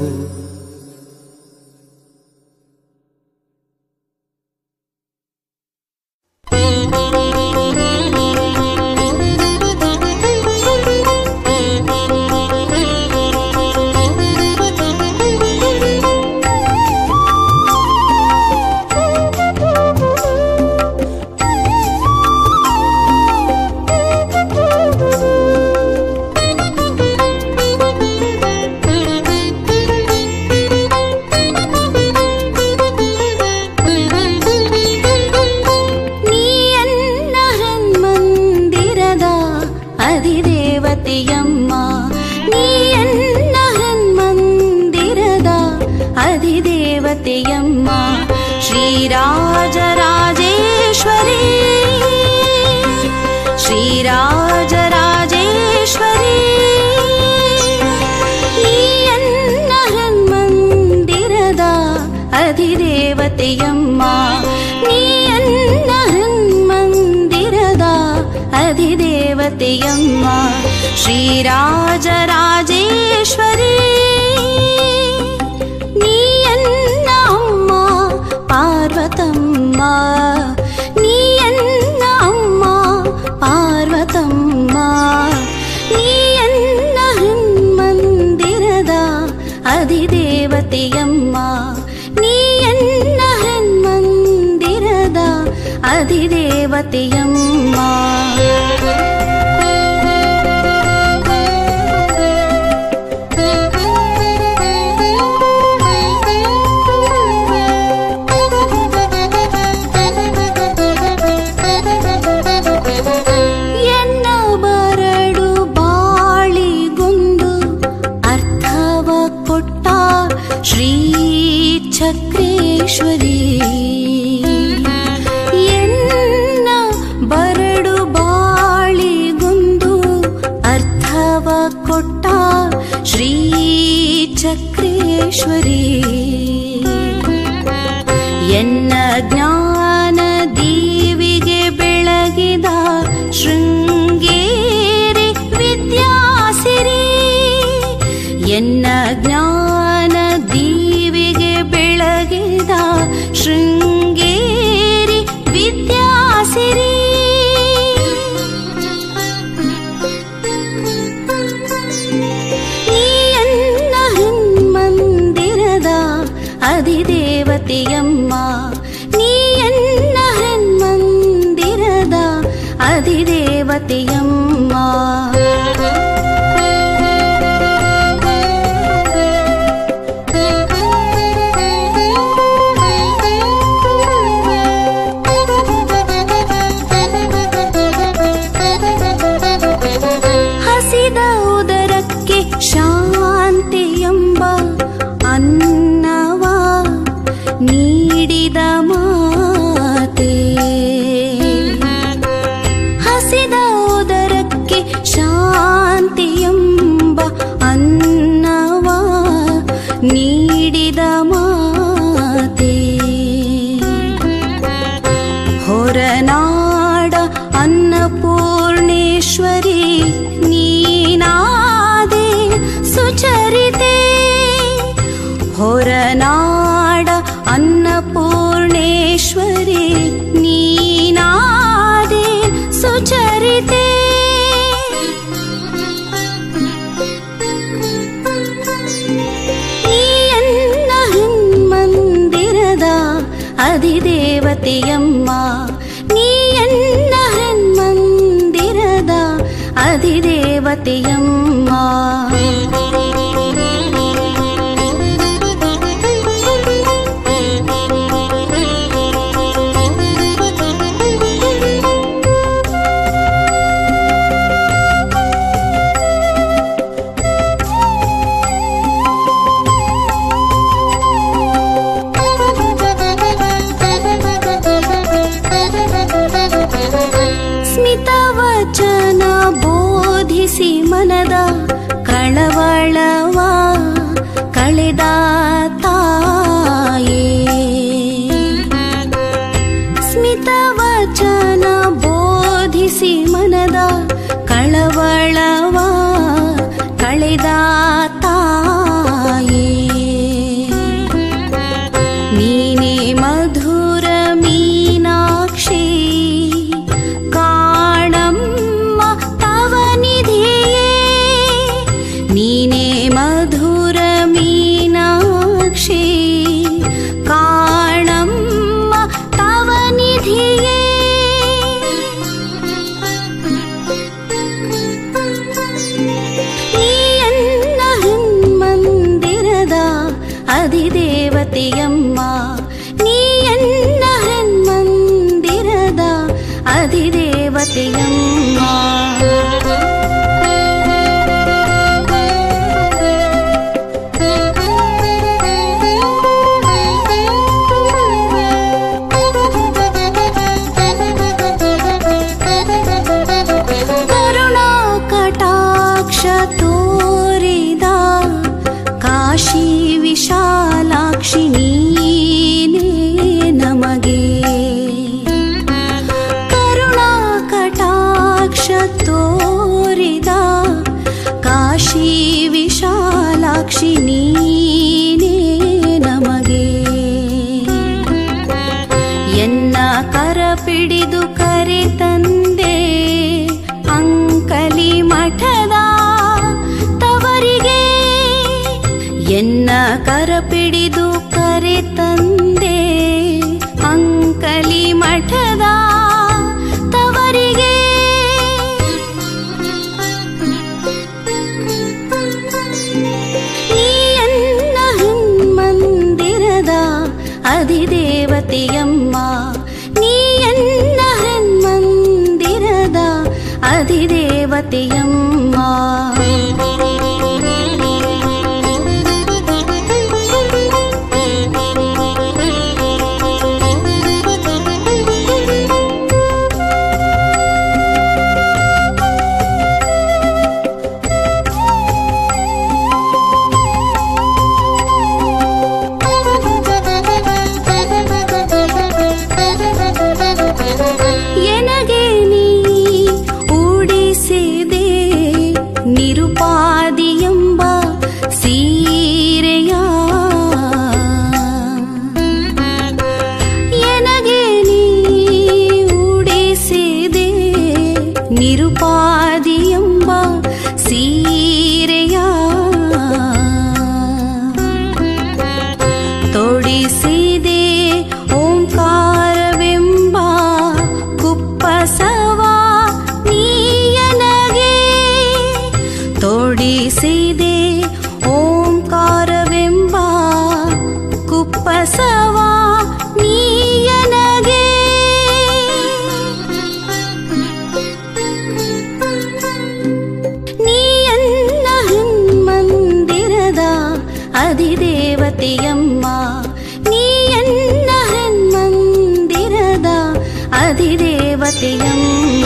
ಶ್ರೀರಾಜರಾಜೇಶ್ವರಿ ನೀಯನ್ನ ಅಮ್ಮ ಪಾರ್ವತಮ್ಮ ನೀಯನ್ನ ಅಮ್ಮ ಪಾರ್ವತಮ್ಮ ನೀಯನ್ನ ಹನ್ಮಂದಿರದ ಅಧಿದೇವತೆಯಮ್ಮ ನೀಯನ್ನ ಹನ್ಮಂದಿರದ ಅಧಿದೇವತೆಯಮ್ಮ ಚಕ್ರೇಶ್ವರಿ ಎನ್ನ ಬರಡು ಬಾಳಿಗುಂದು ಅರ್ಥವ ಚಕ್ರೇಶ್ವರಿ ಎನ್ನ ಜ್ಞಾನ ದೀವಿಗೆ ಬೆಳಗಿದ ಶೃಂಗೇರಿ ವಿದ್ಯಾಸಿರಿ ಎನ್ನ ಜ್ಞಾನ ದೀವಿಗೆ ಬೆಳಗಿದ ಶೃಂಗೇರಿ ವಿದ್ಯಾಸಿರಿ ನೀಯನ್ನ ಹನ್ಮಂದಿರದ ಅಧಿದೇವತೆಯಮ್ಮ ನೀಯನ್ನ ಹನ್ಮಂದಿರದ ಅಧಿದೇವತೆಯಮ್ಮ ಹಸಿದ ಉದರಕ್ಕೆ ಶಾಂತಿಯೆಂಬ ಅನ್ನವ ನೀಡಿದ ಮಾತೆ ಹಸಿದ ಉದರಕ್ಕೆ ಶಾಂತಿಯೆಂಬ ಅನ್ನವ ನೀಡಿದ ಮಾತೆ ಹೊರನಾಡ ಅನ್ನಪೂರ್ಣೇಶ್ವರಿ ನೀನಾದೆ ಸುಚರಿತೆ ಹೊರನಾಡ ಅನ್ನಪೂರ್ಣೇಶ್ವರಿ ನೀನಾದೆ ಸುಚರಿತೆ ನೀಯನ್ನ ಹನ್ಮಂದಿರದ ಅಧಿದೇವತೆಯಮ್ಮ ನೀಯನ್ನ ಹನ್ಮಂದಿರದ ಅಧಿದೇವತೆಯಮ್ಮ ಸ್ಮಿತವಚನ ಬೋಧಿಸಿ ಮನದ ಕಳವಳವ ಕಳೆದ ತಾಯೇ ಸ್ಮಿತವಚನ ಬೋಧಿಸಿ ಮನದ ಕಳವಳವ ಕಳೆದ ತಾಯೇ ನೀನೇ ಮಧುರ ಮೀನಾಕ್ಷಿ ಕಾಣಮ್ಮ ತವ ನಿಧಿಯೇ ನೀನೇ ಮಧುರ ಮೀನಾಕ್ಷಿ ಕಾಣಮ್ಮ ತವ ನಿಧಿಯೇ ನೀಯನ್ನ ಹನ್ಮಂದಿರದ ಅಧಿದೇವತೆಯಮ್ಮ ನೀಯನ್ನ ಹನ್ಮಂದಿರದ ಅಧಿದೇವತೆಯಮ್ಮ ಕರುಣಾ ಕಟಾಕ್ಷ ತೋರಿದ ಕಾಶಿ ವಿಶಾಲಾಕ್ಷಿ ನೀನೇ ನಮಗೆ ಕರುಣಾ ಕಟಾಕ್ಷ ತೋರಿದ ಕಾಶಿ ವಿಶಾಲಾಕ್ಷಿ ನೀನೇ ನಮಗೆ ಎನ್ನ ಕರ ಪಿಡಿದು ಕರೆ ತಂದೆ ಅಂಕಲಿ ಮಠದ ತವರಿಗೆ ಎನ್ನ ಕರ ಪಿಡಿದು ಕರೆ ತಂದೆ ಅಂಕಲಿ ಮಠದ ತವರಿಗೆ ನೀಯನ್ನ ಹನ್ಮಂದಿರದ ಅಧಿದೇವತೆಯಮ್ಮ ನೀಯನ್ನ ಹನ್ಮಂದಿರದ ಅಧಿದೇವತೆಯಮ್ಮ ಅಧಿದೇವತೆಯಮ್ಮ ನೀಯನ್ನ ಹನ್ಮಂದಿರದ ಅಧಿದೇವತೆಯಮ್ಮ.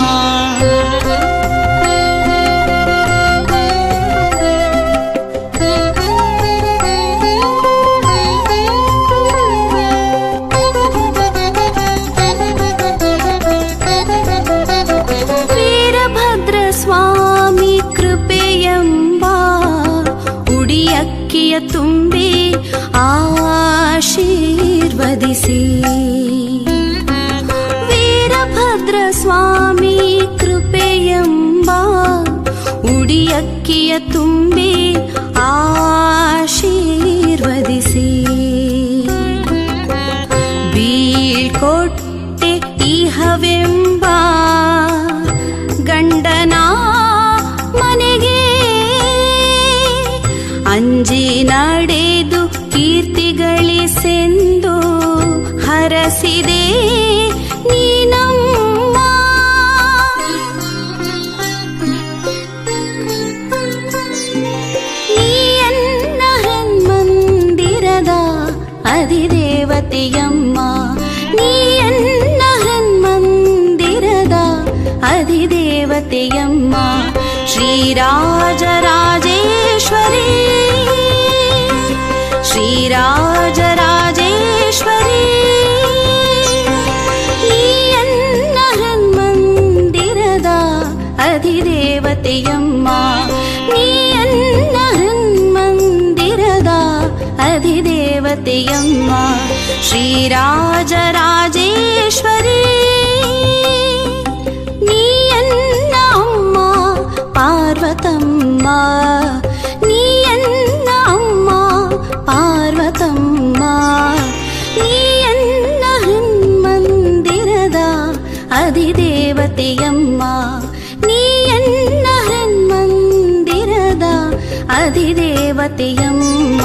ವೀರಭದ್ರ ಸ್ವಾಮಿ ಕೃಪೆಯಂಬ ಉಡಿಯಕ್ಕಿಯ ತುಂಬಿ ಆಶೀರ್ವದಿಸಿ. ವೀರಭದ್ರ ಸ್ವಾಮಿ ಕೃಪೆಯಂಬ ಉಡಿಯಕ್ಕಿಯ ತುಂಬಿ ಆಶೀರ್ವದಿಸಿ. ಬೀಳ್ಕೊಟ್ಟೆ ಇಹವೆಂಬ ಗಂಡನ ಮನೆಗೆ ಅಂಜಿ ನಡೆದು ಕೀರ್ತಿಗಳಿಸೆಂದು ಹರಸಿದೆ ನೀನಮ್ಮ. ನೀಯನ್ನ ಹನ್ಮಂದಿರದ ಅಧಿದೇವತೆಯಮ್ಮ ನೀಯನ್ನ ಹನ್ಮಂದಿರದ ಅಧಿದೇವತೆಯಮ್ಮ. ಶ್ರೀರಾಜರಾಜೇಶ್ವರಿ ಶ್ರೀರಾಜರಾಜೇಶ್ವರಿ ನೀಯನ್ನ ಹನ್ಮಂದಿರದ ಅಧಿದೇವತೆಯಮ್ಮ ನೀಯನ್ನ ಹನ್ಮಂದಿರದ ಅಧಿದೇವತೆಯಮ್ಮ. ಶ್ರೀರಾಜರಾಜೇಶ್ವರಿ ನೀಯನ್ನ ಅಮ್ಮ ಪಾರ್ವತಮ್ಮ ನೀಯನ್ನ ಅಮ್ಮ ಪಾರ್ವತಮ್ಮ. ನೀಯನ್ನ ಹನ್ಮಂದಿರದ ಅಧಿದೇವತೆಯಮ್ಮ ನೀಯನ್ನ ಹನ್ಮಂದಿರದ ಅಧಿದೇವತೆಯಮ್ಮ.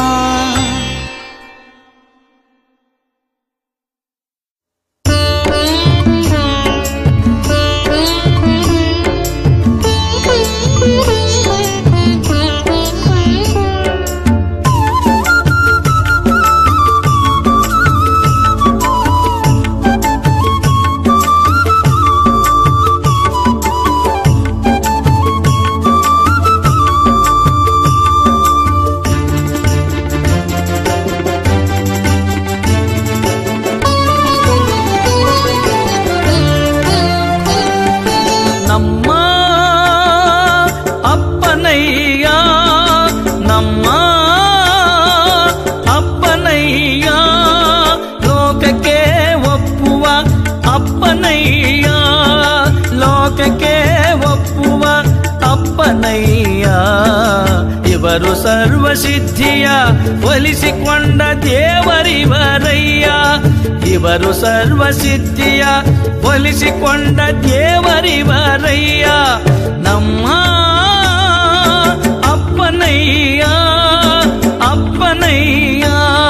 ಇವರು ಸರ್ವಸಿದ್ಧಿಯ ಒಲಿಸಿಕೊಂಡ ದೇವರಿವರಯ್ಯ. ಇವರು ಸರ್ವಸಿದ್ಧಿಯ ಒಲಿಸಿಕೊಂಡ ದೇವರಿವರಯ್ಯ. ನಮ್ಮ ಅಪ್ಪನಯ್ಯ ಅಪ್ಪನಯ್ಯ.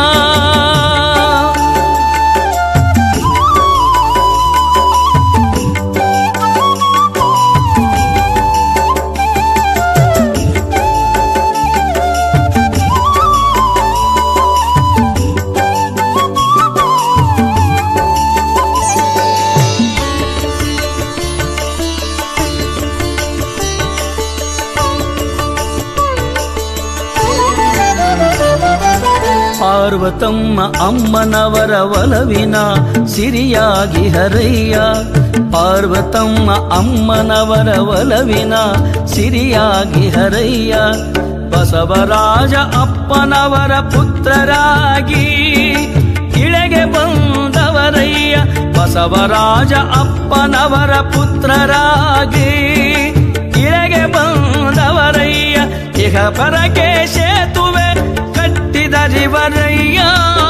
ಪಾರ್ವತಮ್ಮ ಅಮ್ಮನವರ ಒಲವಿನ ಸಿರಿಯಾಗಿ ಹರಯ್ಯ. ಪಾರ್ವತಮ್ಮ ಅಮ್ಮನವರ ಒಲವಿನ ಸಿರಿಯಾಗಿ ಹರಯ್ಯ. ಬಸವರಾಜ ಅಪ್ಪನವರ ಪುತ್ರರಾಗಿ ಇಳೆಗೆ ಬಂದವರಯ್ಯ. ಬಸವರಾಜ ಅಪ್ಪನವರ ಪುತ್ರರಾಗಿ ಇಳೆಗೆ ಬಂದವರಯ್ಯ. ಇಹ ಪರಕೆ ಸೇತುವೆ ಕಟ್ಟಿದರಿವರಯ್ಯ.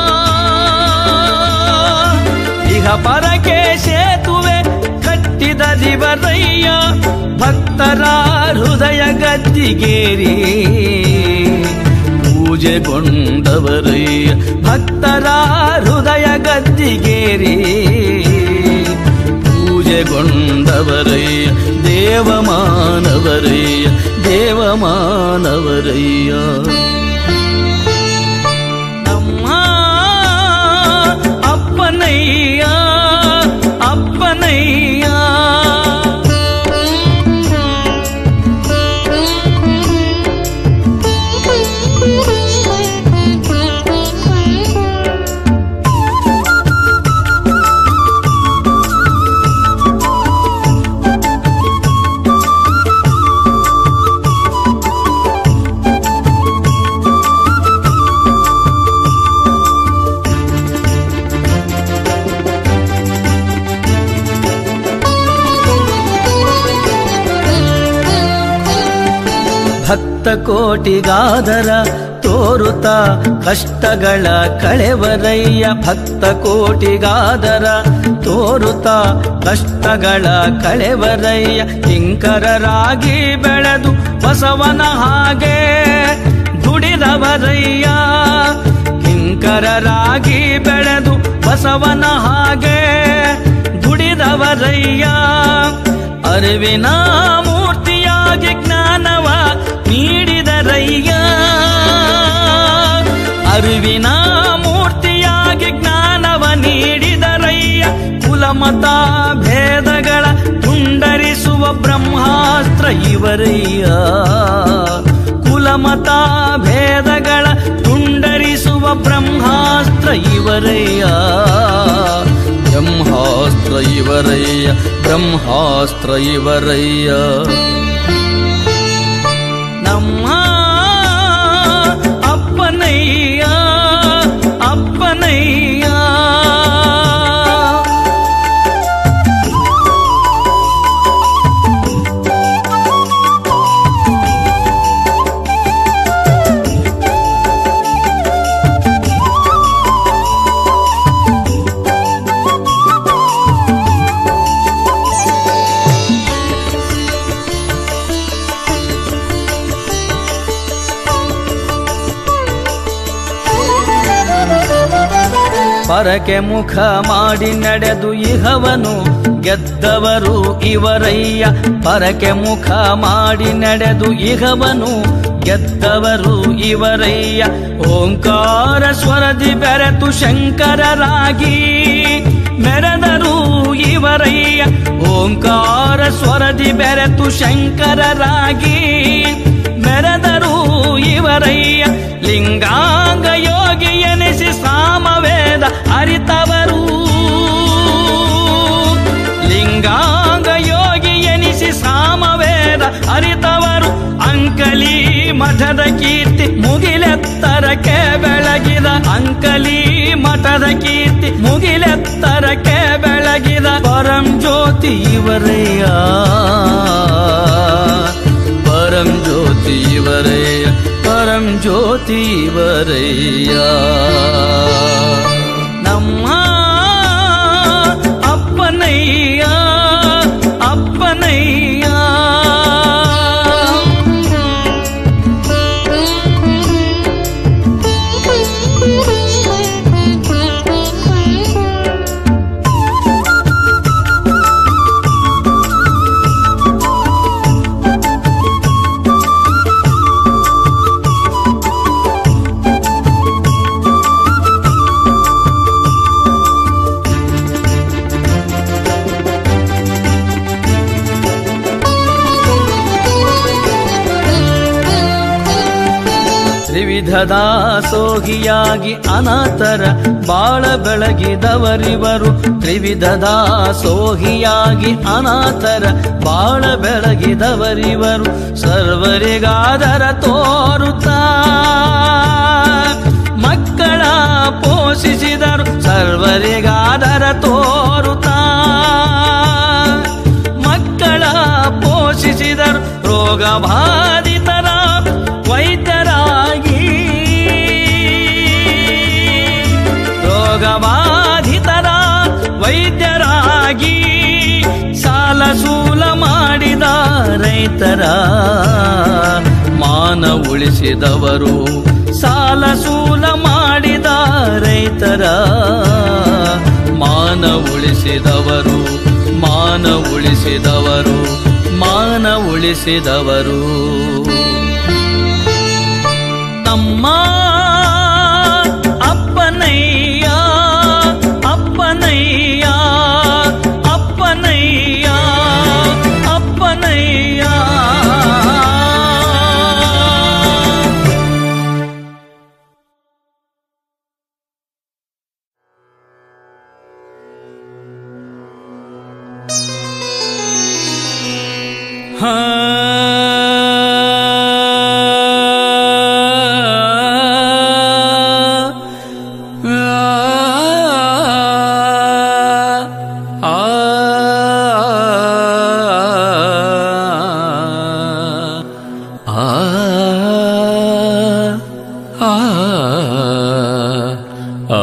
ಇಹ ಪರಕೆ ಸೇತುವೆ ಕಟ್ಟಿದರಿವರಯ್ಯ. ಭಕ್ತರ ಹೃದಯ ಗದ್ದಿಗೇರಿ ಪೂಜೆಗೊಂಡವರಯ್ಯ. ಭಕ್ತರ ಹೃದಯ ಗದ್ದಿಗೇರಿ ಪೂಜೆಗೊಂಡವರಯ್ಯ. ದೇವಮಾನವರಯ್ಯ ದೇವಮಾನವರಯ್ಯ. ಕೋಟಿಗಾದರ ತೋರುತ್ತ ಕಷ್ಟಗಳ ಕಳೆವರಯ್ಯ. ಭಕ್ತ ಕೋಟಿಗಾದರ ತೋರುತ್ತ ಕಷ್ಟಗಳ ಕಳೆವರಯ್ಯ. ಕಿಂಕರರಾಗಿ ಬೆಳೆದು ಬಸವನ ಹಾಗೆ ದುಡಿದವರಯ್ಯ. ಕಿಂಕರರಾಗಿ ಬೆಳೆದು ಬಸವನ ಹಾಗೆ ದುಡಿದವರಯ್ಯ. ಅರಿವಿನ ಮೂರ್ತಿಯಾಗಿ ಜ್ಞಾನವ ನೀಡಿದರಯ್ಯ. ಅರಿವಿನ ಮೂರ್ತಿಯಾಗಿ ಜ್ಞಾನವ ನೀಡಿದರಯ್ಯ. ಕುಲಮತ ಭೇದಗಳ ತುಂಡರಿಸುವ ಬ್ರಹ್ಮಾಸ್ತ್ರ ಇವರಯ್ಯ. ಕುಲಮತ ಭೇದಗಳ ತುಂಡರಿಸುವ ಬ್ರಹ್ಮಾಸ್ತ್ರ ಇವರಯ್ಯ. ಬ್ರಹ್ಮಾಸ್ತ್ರ ಇವರಯ್ಯ, ಬ್ರಹ್ಮಾಸ್ತ್ರ ಇವರಯ್ಯ. ನಮ್ಮ ಅಪ್ಪನಯ್ಯ, ಅಪ್ಪನಯ್ಯ. ಪರಕೆ ಮುಖ ಮಾಡಿ ನಡೆದು ಇಹವನು ಗೆದ್ದವರು ಇವರಯ್ಯ. ಪರಕೆ ಮುಖ ಮಾಡಿ ನಡೆದು ಇಹವನು ಗೆದ್ದವರು ಇವರಯ್ಯ. ಓಂಕಾರ ಸ್ವರದಿ ಬೆರೆತು ಶಂಕರರಾಗಿ ಮೆರೆದರು ಇವರಯ್ಯ. ಓಂಕಾರ ಸ್ವರದಿ ಬೆರೆತು ಶಂಕರರಾಗಿ ಮೆರೆದರು ಇವರಯ್ಯ. ಲಿಂಗಾಂಗ ಯೋಗಿ ಎನಿಸಿ ಸಾಮವೇದ ಅರಿತವರು. ಲಿಂಗಾಂಗ ಯೋಗಿ ಎನಿಸಿ ಸಾಮವೇದ ಅರಿತವರು. ಅಂಕಲಿ ಮಠದ ಕೀರ್ತಿ ಮುಗಿಲೆತ್ತರಕ್ಕೆ ಬೆಳಗಿದ. ಅಂಕಲಿ ಮಠದ ಕೀರ್ತಿ ಮುಗಿಲೆತ್ತರಕ್ಕೆ ಬೆಳಗಿದ ಪರಂ ಜ್ಯೋತಿ ಇವರಯ್ಯ. ಪರಂ ಜ್ಯೋತಿ ಇವರಯ್ಯ, ಪರಂ ಜ್ಯೋತಿ ಇವರಯ್ಯ. ನಮ್ಮ ಅಪ್ಪನಯ್ಯ, ಅಪ್ಪನಯ್ಯ. ದಾಸೋಹಿಯಾಗಿ ಅನಾಥರ ಬಾಳ ಬೆಳಗಿದವರಿವರು. ತ್ರಿವಿಧ ದಾಸೋಹಿಯಾಗಿ ಅನಾಥರ ಬಾಳ ಬೆಳಗಿದವರಿವರು. ಸರ್ವರಿಗಾದರ ತೋರುತ್ತಾ ಮಕ್ಕಳ ಪೋಷಿಸಿದರು. ಸರ್ವರಿಗಾದರ ತೋರುತ್ತಾ ಮಕ್ಕಳ ಪೋಷಿಸಿದರು. ರೋಗ ಬಾಧಿತರ ವೈದ್ಯರಾಗಿ, ರೋಗಬಾಧಿತರ ವೈದ್ಯರಾಗಿ, ಸಾಲ ಸೂಲ ಮಾಡಿದ ರೈತರ ಮಾನ ಉಳಿಸಿದವರು. ಸಾಲ ಸೂಲ ಮಾಡಿದ ರೈತರ ಮಾನ ಉಳಿಸಿದವರು. ಮಾನ ಉಳಿಸಿದವರು, ಮಾನ ಉಳಿಸಿದವರು. ನಮ್ಮ ಅಪ್ಪನಯ್ಯ, ಅಪ್ಪನಯ್ಯ, ಅಪ್ಪನಯ್ಯ, ಅಪ್ಪನಯ್ಯ. ಹಾ ಆ ಆ ಆ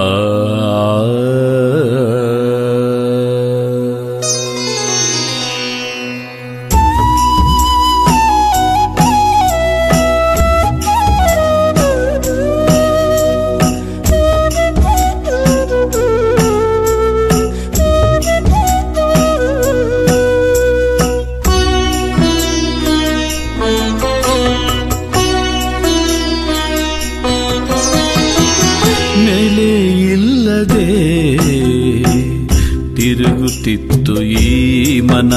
ತಿರುಗುತ್ತಿತ್ತು ಈ ಮನ,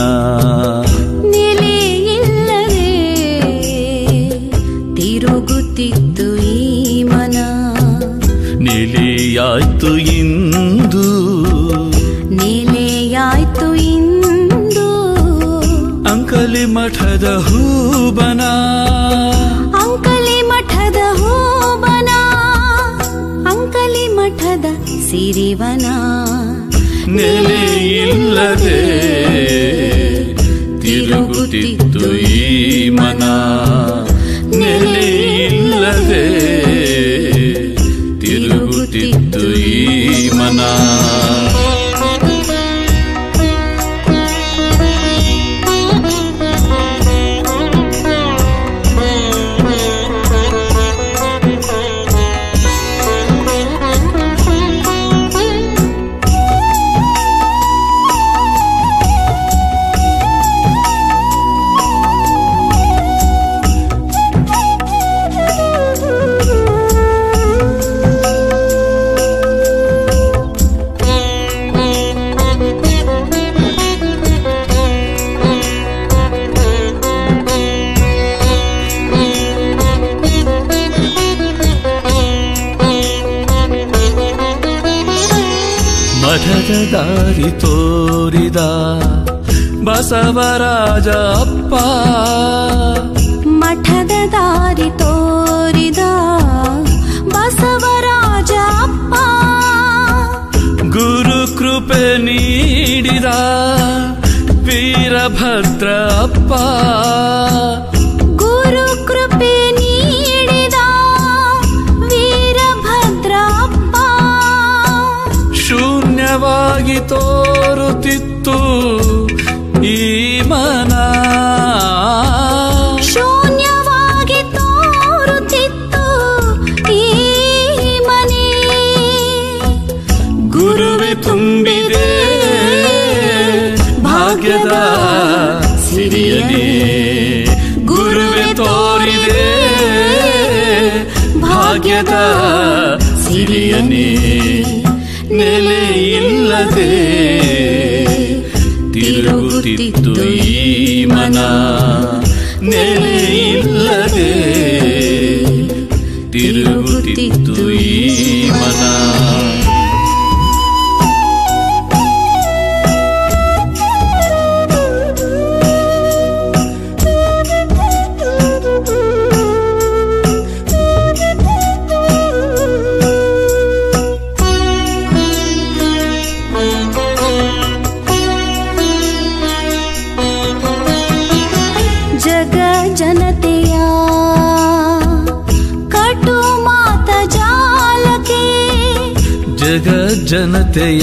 ನೆಲೆಯಿಲ್ಲದೆ ತಿರುಗುತ್ತಿತ್ತು ಈ ಮನ. ನೆಲೆಯಾಯ್ತು ಇಂದು, ನೆಲೆಯಾಯ್ತು ಇಂದು. ಅಂಕಲಿ ಮಠದ ಹೂಬನ, ಅಂಕಲಿ ಮಠದ ಹೂಬನ, ಅಂಕಲಿ ಮಠದ ಸಿರಿವನ. ನೆಲೆಯಿಲ್ಲದೆ ತಿರುಗುತ್ತಿತ್ತು ಈ ಮನ, ನೆಲೆಯಿಲ್ಲದೆ ತಿರುಗುತ್ತಿತ್ತು ಈ ಮನ. ಮಠದ ದಾರಿ ತೋರಿದ ಬಸವರಾಜ ಅಪ್ಪ, ಮಠದ ದಾರಿ ತೋರಿದ ಬಸವರಾಜ ಅಪ್ಪ. ಗುರು ಕೃಪೆ ನೀಡಿದ ವೀರಭದ್ರ ಅಪ್ಪ, ಗುರು ಕೃಪೆ ನೀಡಿದ ವೀರಭದ್ರ ಅಪ್ಪ. ಶೂನ್ಯವಾಗಿ ತೋರುತ್ತಿತ್ತು ಈ ಮನ, ಶೂನ್ಯವಾಗಿ ತೋರುತ್ತಿತ್ತು ಈ ಮನೆ. ಗುರುವೆ ತುಂಬಿದೆ ಭಾಗ್ಯದ ಸಿರಿಯನೇ, ಗುರುವೆ ತೋರಿದೆ ಭಾಗ್ಯದ ಸಿರಿಯನೇ. ನೆಲೆಯಿಲ್ಲದೆ ತಿರುಗುತ್ತಿತ್ತು ಈ ಮನ, ನೆಲೆಯಿಲ್ಲದೆ ತಿರುಗುತ್ತಿತ್ತು ಈ ಮನ. ಜನತೆಯ ಕಟು ಮಾತ ಜಾಲಕ್ಕೆ, ಜಗ ಜನತೆಯ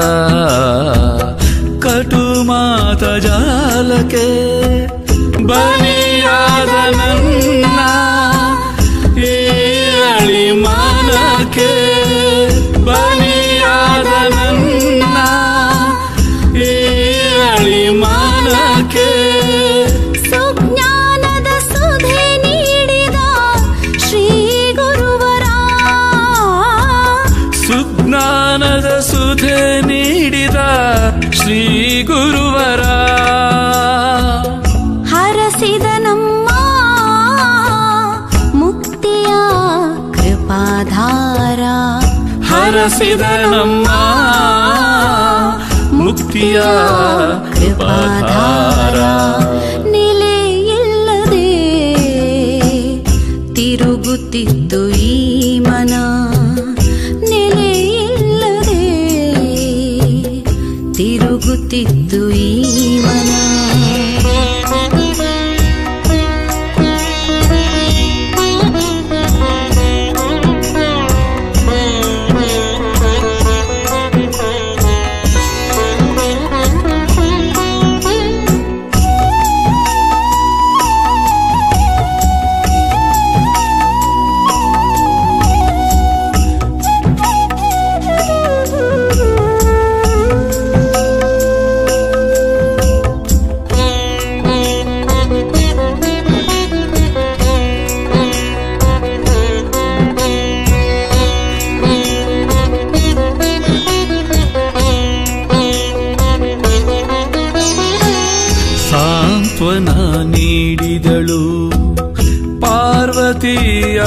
ಕಟು ಮಾತ ಜಾಲಕ್ಕೆ ಬಲಿಯಾದ ನನ್ನ ಈ ಅಳಿಮಾನಕ್ಕೆ, ಬಲಿಯಾದ ನನ್ನ ಈ ಅಳಿಮಾನಕ್ಕೆ. ಸುಜ್ಞಾನದ ಸುಧೆ ನೀಡಿದ ಶ್ರೀ ಗುರುವರ, ಸುಜ್ಞಾನದ ಸುಧೆ ನೀಡಿದ ಶ್ರೀ ಗುರುವರ. ಹರಸಿದ ನಮ್ಮ ಮುಕ್ತಿಯ ಕೃಪಾಧಾರ, ಹರಸಿದ ನಮ್ಮ ಮುಕ್ತಿಯ ಕೃಪಾಧಾರ. ನೆಲೆಯಿಲ್ಲದೆ ತಿರುಗುತ್ತಿತ್ತು ಈ ಮನ, ನೆಲೆಯಿಲ್ಲದೆ ತಿರುಗುತ್ತಿತ್ತು ಈ ಮನ.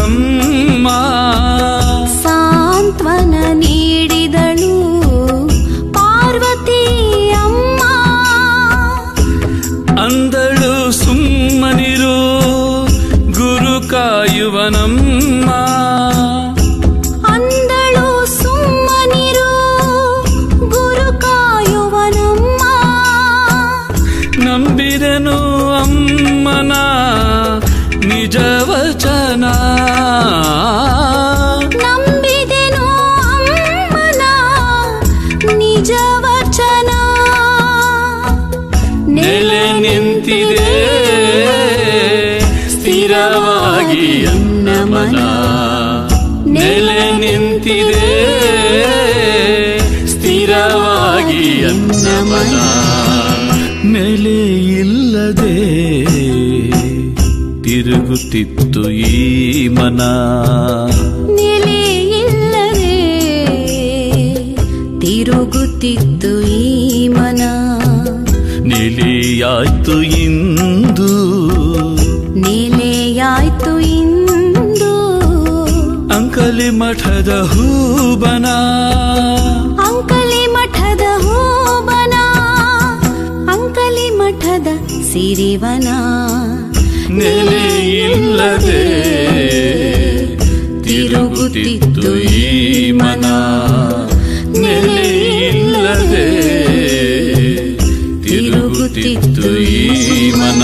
ಜೀವನಮ್ಮ. ಸಾಂತ್ವನ ನೀಡಿದಳು ಪಾರ್ವತಿ ಅಮ್ಮ. ಅಂದಳು ಸುಮ್ಮನಿರು ಗುರು ಕಾಯುವನಮ್ಮ. ಅಂದಳು ಸುಮ್ಮನಿರು ಗುರು ಕಾಯುವನಮ್ಮ. ನಂಬಿದೆನು ಅಮ್ಮನ ನಿಜ ವಚನ. ನಂಬಿದೆನು ಅಮ್ಮನ ನಿಜ ವಚನ. ನೆಲೆ ನಿಂತಿದೆ ಸ್ಥಿರವಾಗಿ ನನ್ನ ಮನ. ನೆಲೆ ನಿಂತಿದೆ ಸ್ಥಿರವಾಗಿ ನನ್ನ ಮನ. ನೆಲೆ ಇಲ್ಲದೆ ತಿರುಗುತ್ತಿತ್ತು ಈ ಮನ. ನೆಲೆ ಇಲ್ಲದೆ ತಿರುಗುತ್ತಿತ್ತು ಈ ಮನ. ನೆಲೆಯಾಯ್ತು ಇಂದು ನೆಲೆಯಾಯ್ತು ಇಂದು ಅಂಕಲಿ ಮಠದ ಹೂಬನ. ಅಂಕಲಿ ಮಠದ ಹೂಬನ. ಅಂಕಲಿ ಮಠದ ಸಿರಿವನ. ನೆಲೆಯಿಲ್ಲದೆ ತಿರುಗುತ್ತಿತ್ತು ಈ ಮನ. ನೆಲೆಯಿಲ್ಲದೆ ತಿರುಗುತ್ತಿತ್ತು ಈ ಮನ.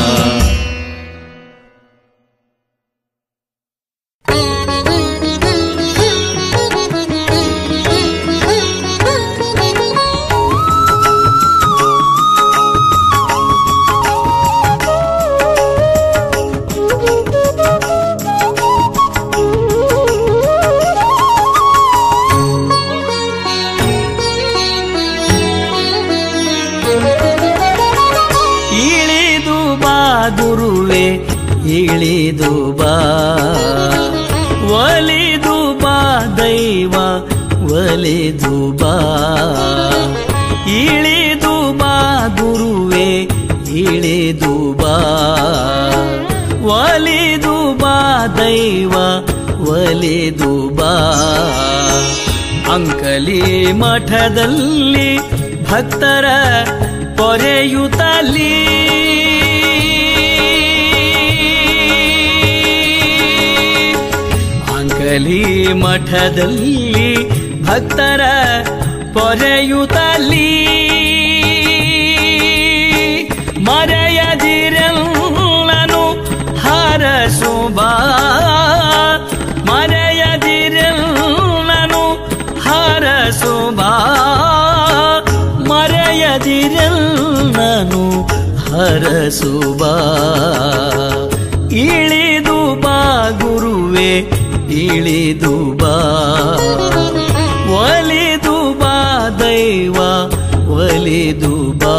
ಇಳಿದು ಬಾ ಒಲಿದು ಬಾ ದೈವ ಒಲಿದು ಬಾ. ಇಳಿದು ಬಾ ಗುರುವೇ ಇಳಿದು ಬಾ. ಒಲಿದು ಬಾ ದೈವ ಒಲಿದು ಬಾ. ಅಂಕಲಿ ಮಠದಲ್ಲಿ ಭಕ್ತರ ಪೊರೆಯುತ್ತಲಿ ಅಂಕಲಿ ಮಠದಲ್ಲಿ ಭಕ್ತರ ಪೊರೆಯುತ್ತಲಿ ಮರೆಯದಿರೆಲ್ಲನು ಹರಸುಬಾ. ಮರೆಯದಿರೆಲ್ಲನು ಹರಸುಬಾ. ಮರೆಯದಿರೆಲ್ಲನು ಹರಸುಬಾ. ಇಳಿದು ಬಾ ಗುರುವೇ ಇಳಿದು ಬಾ. ಒಲಿದು ಬಾ ದೈವ ಒಲಿದು ಬಾ.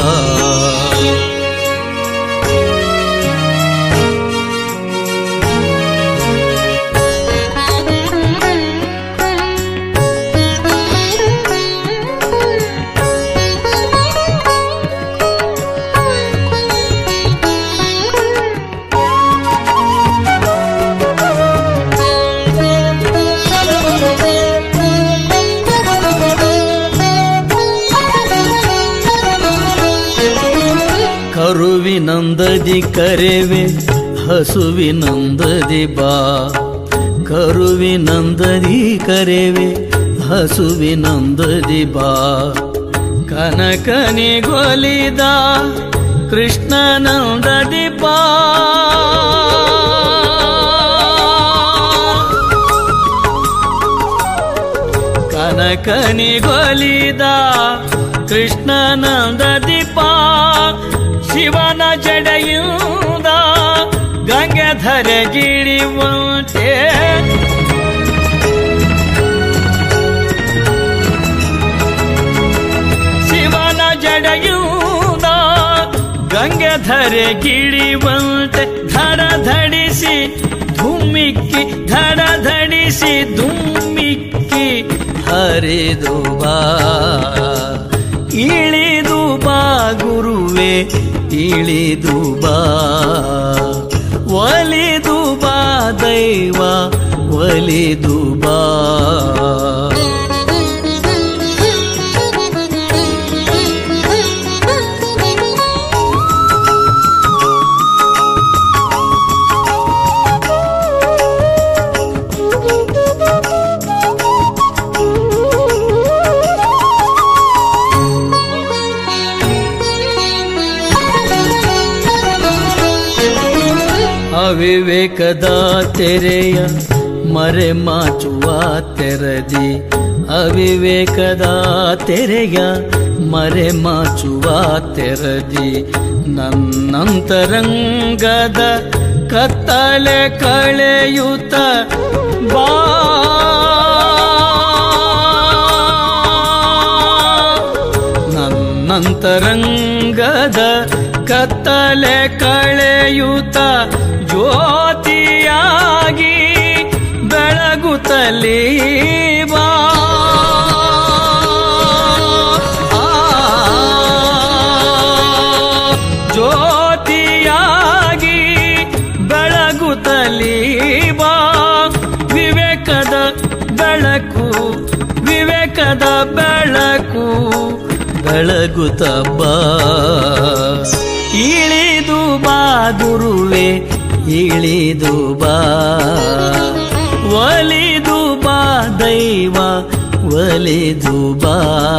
ಕರುವಿನಂದದಿ ಕರೆವೆ ಹಸುವಿನಂದದಿ ಬಾ. ಕರುವಿನಂದದಿ ಕರೆವೆ ಹಸುವಿನಂದದಿ ಬಾ. ಕನಕನಿಗೊಲಿದ ಕೃಷ್ಣನಂದದಿ ಬಾ. ಕನಕನಿಗೊಲಿದ ಕೃಷ್ಣನಂದದಿ ಬಾ. ಶಿವನ ಜಡೆಯಿಂದ ಗಂಗಾಧರಗಿಳಿಯುವಂತೆ ಶಿವನ ಜಡೆಯಿಂದ ಗಂಗಾಧರಗಿಳಿಯುವಂತೆ ಧಡಧಡಿಸಿ ಧುಮ್ಮಿಕ್ಕಿ ಧಡಧಡಿಸಿ ಧುಮ್ಮಿಕ್ಕಿ ಹರಿದು ಬಾ. ಇಳಿದು ಬಾ ಗುರುವೇ ಇಳಿದು ಬಾ. ಒಲಿದು ಬಾ ದೈವ ದೈವ ಒಲಿದು ಬಾ. ಅವಿವೇಕದ ತೆರೆಯ ಮರೆ ಮಾಚುವ ತೆರದಿ, ಅವಿವೇಕದ ತೆರೆಯ ಮರೆ ಮಾಚುವ ತೆರದಿ, ನನ್ನಂತರಂಗದ ಕತ್ತಲೆ ಕಳೆಯುತ್ತ ಬಾ. ನನ್ನಂತರಂಗದ ಕತ್ತಲೆ ಕಳೆಯುತ್ತ ಜ್ಯೋತಿಯಾಗಿ ಬೆಳಗುತ್ತಲೇ ಬಾ. ಜ್ಯೋತಿಯಾಗಿ ಬೆಳಗುತ್ತಲೇ ಬಾ. ವಿವೇಕದ ಬೆಳಕು, ವಿವೇಕದ ಬೆಳಕು ಬೆಳಗುತ್ತ ಬಾ. ಇಳಿದು ಬಾ ಗುರುವೆ, ಇಳಿದು ಬಾ. ಒಲಿದು ಬಾ ದೈವ ಒಲಿದು ಬಾ.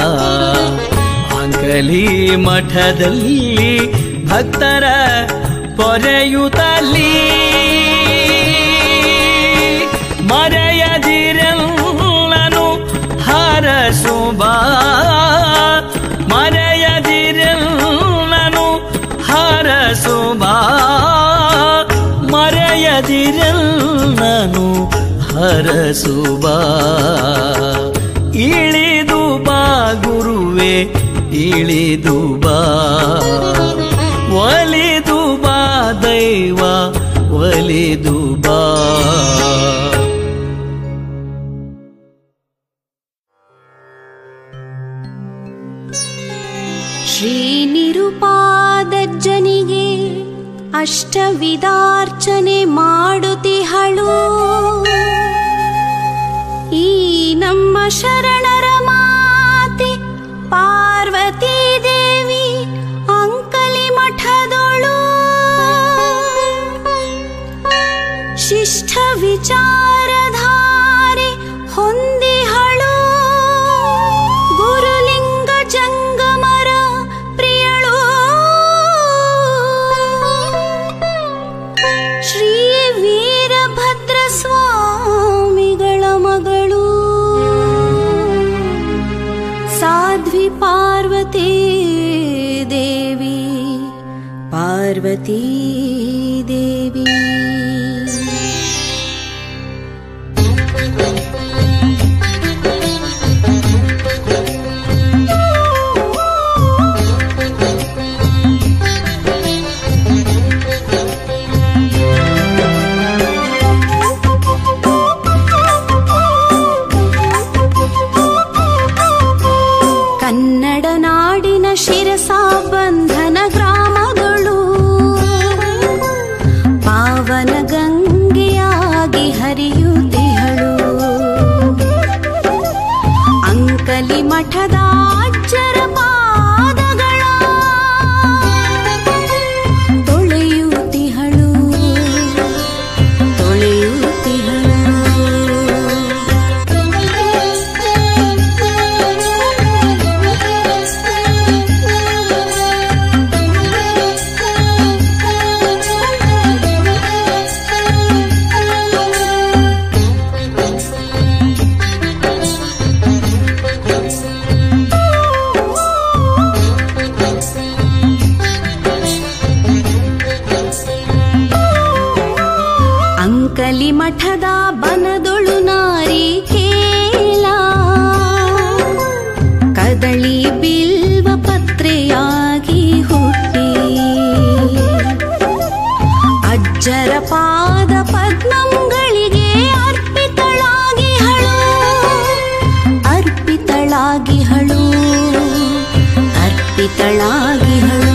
ಅಂಕಲಿ ಮಠದಲ್ಲಿ ಭಕ್ತರ ಪೊರೆಯುತ್ತಲಿ ಮರೆಯದಿರೆಲ್ಲನು ಹರಸು ಬಾ. ಮರೆಯದಿರೆಲ್ಲನು ಹರಸು ಬಾ. ಮರೆಯದಿರೆಲ್ಲನು ಹರಸು ಬಾ. ಇಳಿದು ಬಾ ಗುರುವೆ, ಇಳಿದು ಬಾ. ಒಲಿದು ಬಾ ದೈವ ಒಲಿದು ಬಾ. ಶ್ರೀ ನಿರುಪಾದಜ್ಜನಿಗೆ ಅಷ್ಟವಿಧಾರ್ಚನೆ ಮಾಡುತ್ತಿಹಳು ಈ ನಮ್ಮ ಶರಣರ ಮಾತೆ ಪಾರ್ವತೀ ದೇವಿ ಅಂಕಲಿ ಮಠದೊಳು. ಶಿಷ್ಟ ವಿಚಾರಧಾರೆ ಹೊಂದಿಹಳು ಗುರುಲಿಂಗ ಜಂಗಮರ ಪ್ರಿಯಳು. ಶ್ರೀ ವೀರಭದ್ರ ಸ್ವಾಮಿಗಳ ಮಗಳು ಸಾಧ್ವಿ ಪಾರ್ವತೀ ದೇವಿ, ಪಾರ್ವತೀ ದೇವಿ. ಕನ್ನಡ ನಾಡಿನ ಶಿರಸಾ ಬಂಧನ ಗ್ರಾಮಗಳು ಪಾವನ ಗಂಗೆಯಾಗಿ ಹರಿಯುತ್ತಿಹಳು. ಅಂಕಲಿ ಮಠದ ಅಜ್ಜರ ಪಾದಗಳ ತೊಳೆಯುತ್ತಿಹಳು, ತೊಳೆಯುತ್ತಿಹಳು. ಅಂಕಲಿ ಮಠದ ಬನದೊಳು ನಾರಿಕೇಲ ಕದಳಿ ಬಿಲ್ವ ಪತ್ರೆಯಾಗಿ ಹುಟ್ಟಿ ಅಜ್ಜರ ಪಾದ ಪದ್ಮಂಗಳಿಗೆ ಅರ್ಪಿತಳಾಗಿಹಳು, ಅರ್ಪಿತಳಾಗಿಹಳು, ಅರ್ಪಿತಳಾಗಿಹಳು.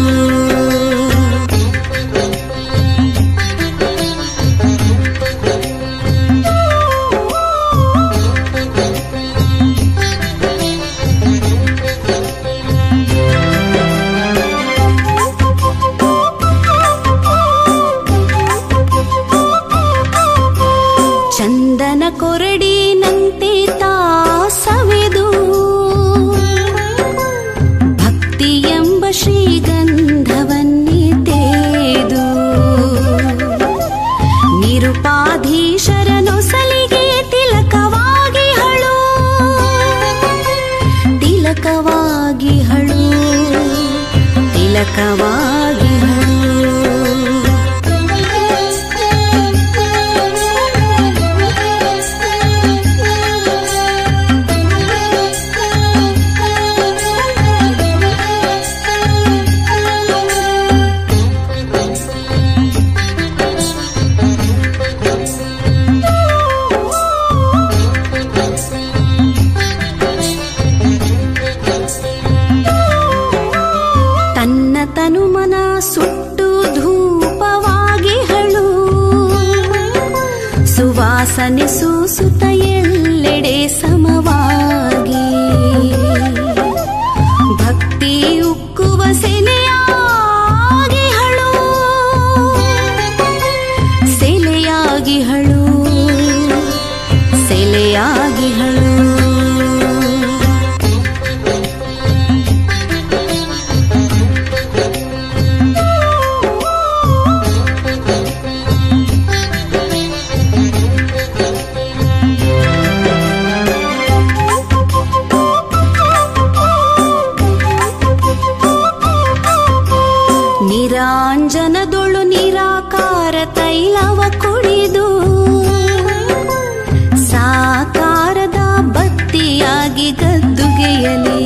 ತೇನಂತೆ ತಾ ಸವೆದು ಭಕ್ತಿ ಎಂಬ ಶ್ರೀಗಂಧವನ್ನೇ ತೇದು ನಿರುಪಾಧೀಶರ ನೊಸಲಿಗೆ ತಿಲಕವಾಗಿಹಳು ತಿಲಕವಾಗಿಹಳು ತಿಲಕವಾಗಿಹಳು. ತನುಮನ ಸುಟ್ಟು ಧೂಪವಾಗಿಹಳು ಸುವಾಸನೆ ಸೂಸುತ್ತ ಎಲ್ಲೆಡೆ ಸಮವಾಗಿ ಭಕ್ತಿ ಉಕ್ಕುವ ಸೆಲೆಯಾಗಿಹಳು ಸೆಲೆಯಾಗಿಹಳು ಸೆಲೆಯಾಗಿಹಳು. ನಿರಾಂಜನದೊಳು ನಿರಾಕಾರ ತೈಲವ ಕುಡಿದು ಸಾಕಾರದ ಬತ್ತಿಯಾಗಿ ಗದ್ದುಗೆಯಲಿ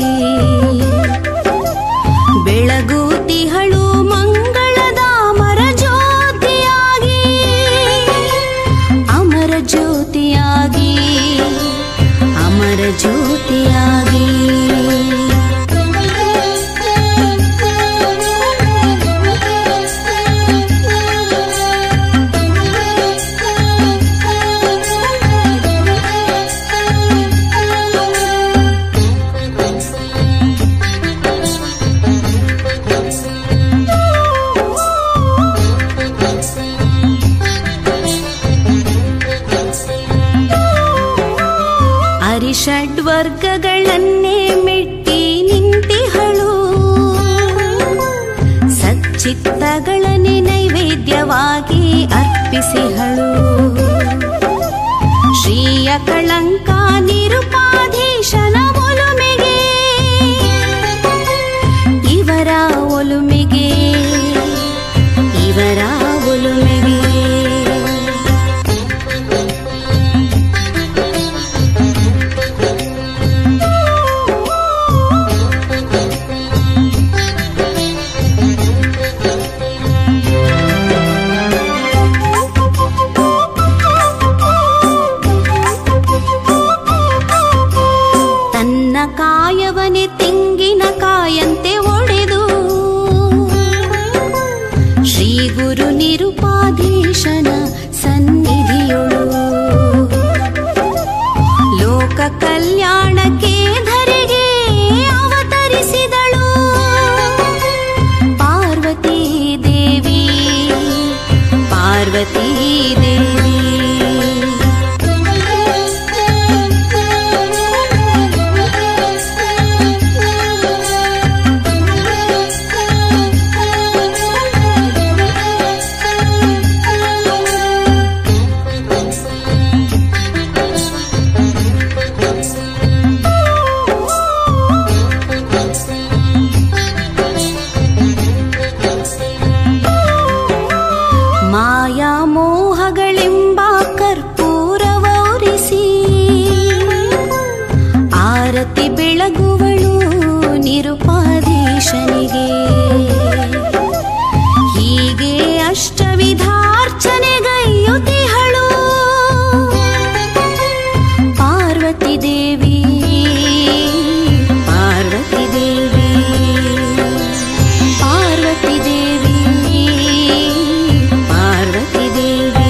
ಬೆಳಗುತಿಹಳು ಮಂಗಳದ ಅಮರ ಜ್ಯೋತಿಯಾಗಿ ಅಮರ ಜ್ಯೋತಿಯಾಗಿ ಅಮರ ಜ್ಯೋತಿಯಾಗಿ. ಷಡ್ವರ್ಗಗಳನ್ನೇ ಮೆಟ್ಟಿ ನಿಂತಿಹಳು ಸಚ್ಚಿತ್ತಗಳನ್ನೇ ನೈವೇದ್ಯವಾಗಿ ಅರ್ಪಿಸಿಹಳು ಶ್ರೀಯ ಕಳಂಕ ನಿರುಪಾಧೀಶನ ಒಲುಮೆಗೆ ಇವರ ಒಲುಮೆಗೆ ಇವರ ಒಲುಮೆಗೆ. ಕಾಯವನೆ ತೆಂಗಿನ ಕಾಯಂತೆ ಒಡೆದು ಶ್ರೀ ಗುರು ನಿರುಪಾಧೀಶನ ಸನ್ನಿಧಿಯೊಳು ಲೋಕ ಕಲ್ಯಾಣಕ್ಕೆ ಧರೆಗೆ ಅವತರಿಸಿದಳು ಪಾರ್ವತೀ ದೇವಿ ಪಾರ್ವತೀ ದೇವಿ. ಮಾಯಾ ಮೋಹಗಳೆಂಬ ಕರ್ಪೂರವೌರಿಸಿ ಆರತಿ ಬೆಳಗುವಳು ನಿರುಪಾಧೀಶನಿಗೆ ಹೀಗೆ ಅಷ್ಟವಿಧಾರ್ಚನೆಗೈಯುತಿಹಳು ಪಾರ್ವತಿ ದೇವಿ ಪಾರ್ವತಿ ದೇವಿ ಪಾರ್ವತಿ ದೇವಿ ಪಾರ್ವತಿ ದೇವಿ.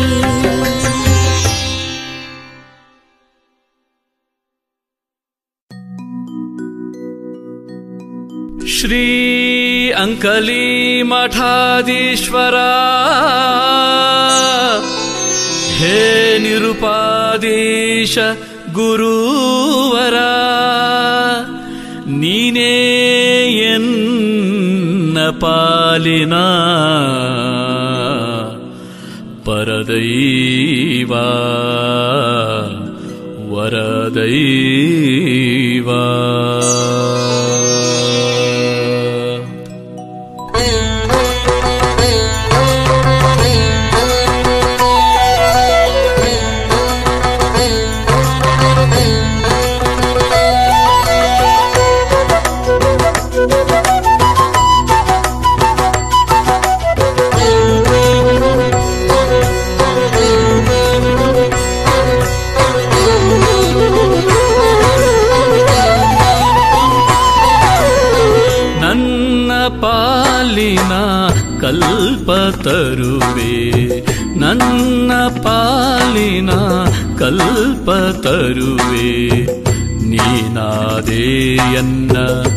ಶ್ರೀ ಅಂಕಲಿ ಮಠಾಧೀಶ್ವರ ಹೇ ನಿರುಪಾದೇಶ ಗುರುವರ ನೀನೇ ಎನ್ನ ಪಾಲಿನ ಪರದೈವ ವರದೈವ. ಪಾಲಿನ ಕಲ್ಪತರುವೆ ನನ್ನ ಪಾಲಿನ ಕಲ್ಪತರುವೆ ನೀನಾದೇಯನ್ನ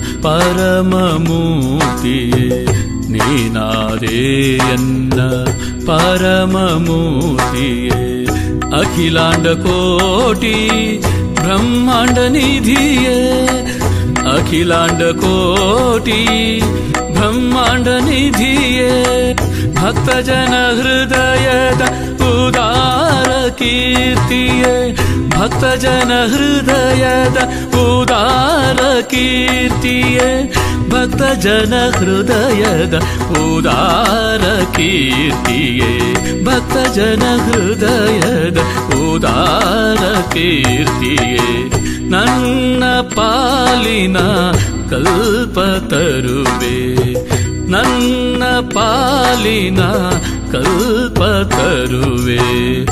ಪರಮಮೂರ್ತಿಯೇ ನೀನಾದೇಯನ್ನ ಪರಮಮೂರ್ತಿಯೇ ಅಖಿಲಾಂಡ ಕೋಟಿ ಬ್ರಹ್ಮಾಂಡ ನಿಧಿಯೇ ಅಖಿಲಾಂಡ ಕೋಟಿ ಬ್ರಹ್ಮಾಂಡ ನಿಧಿಯೇ ಭಕ್ತ ಜನ ಹೃದಯದ ಉದಾರ ಕೀರ್ತಿಯೇ ಭಕ್ತ ಜನ ಹೃದಯದ ಉದಾರ ಕೀರ್ತಿಯೇ ಭಕ್ತ ಜನ ಹೃದಯದ ಉದಾರ ಕೀರ್ತಿಯೇ ಭಕ್ತ ಜನ ಹೃದಯದ ಉದಾರ ಕೀರ್ತಿಯೇ ನನ್ನ ಪಾಲಿನ ಕಲ್ಪತರುವೆ ನನ್ನ ಪಾಲಿನ ಕಲ್ಪತರುವೆ.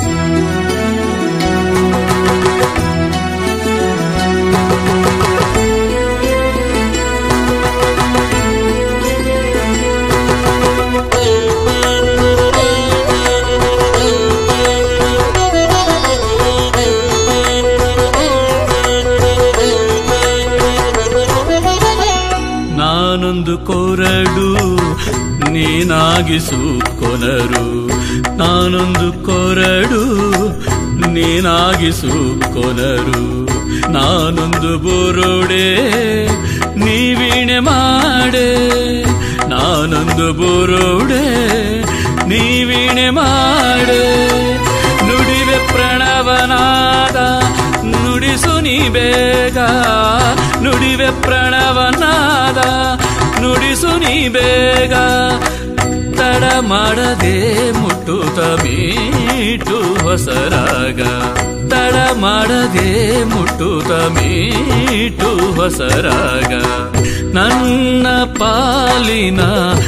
ನಾನೊಂದು ಕೊರಡು ನೀನಾಗಿಸು ಕೊನರು ನಾನೊಂದು ಕೊರಡು ನೀನಾಗಿಸು ಕೊನರು ನಾನೊಂದು ಬುರುಡೆ ನೀವೀಣೆ ಮಾಡೆ ನಾನೊಂದು ಬುರುಡೆ ನೀವೀಣೆ ಮಾಡೆ ನುಡಿವೆ ಪ್ರಣವನಾದ ನುಡಿಸು ನೀ ಬೇಗ ನುಡಿವೆ ಪ್ರಣವನಾದ ನುಡಿಸು ನೀ ಬೇಗ ತಡ ಮಾಡದೆ ಮುಟ್ಟುತ್ತ ಮೀಟು ಹೊಸರಾಗ ತಡ ಮಾಡದೆ ಮುಟ್ಟುತ್ತ ಮೀಟು ಹೊಸರಾಗ ನನ್ನ ಪಾಲಿನ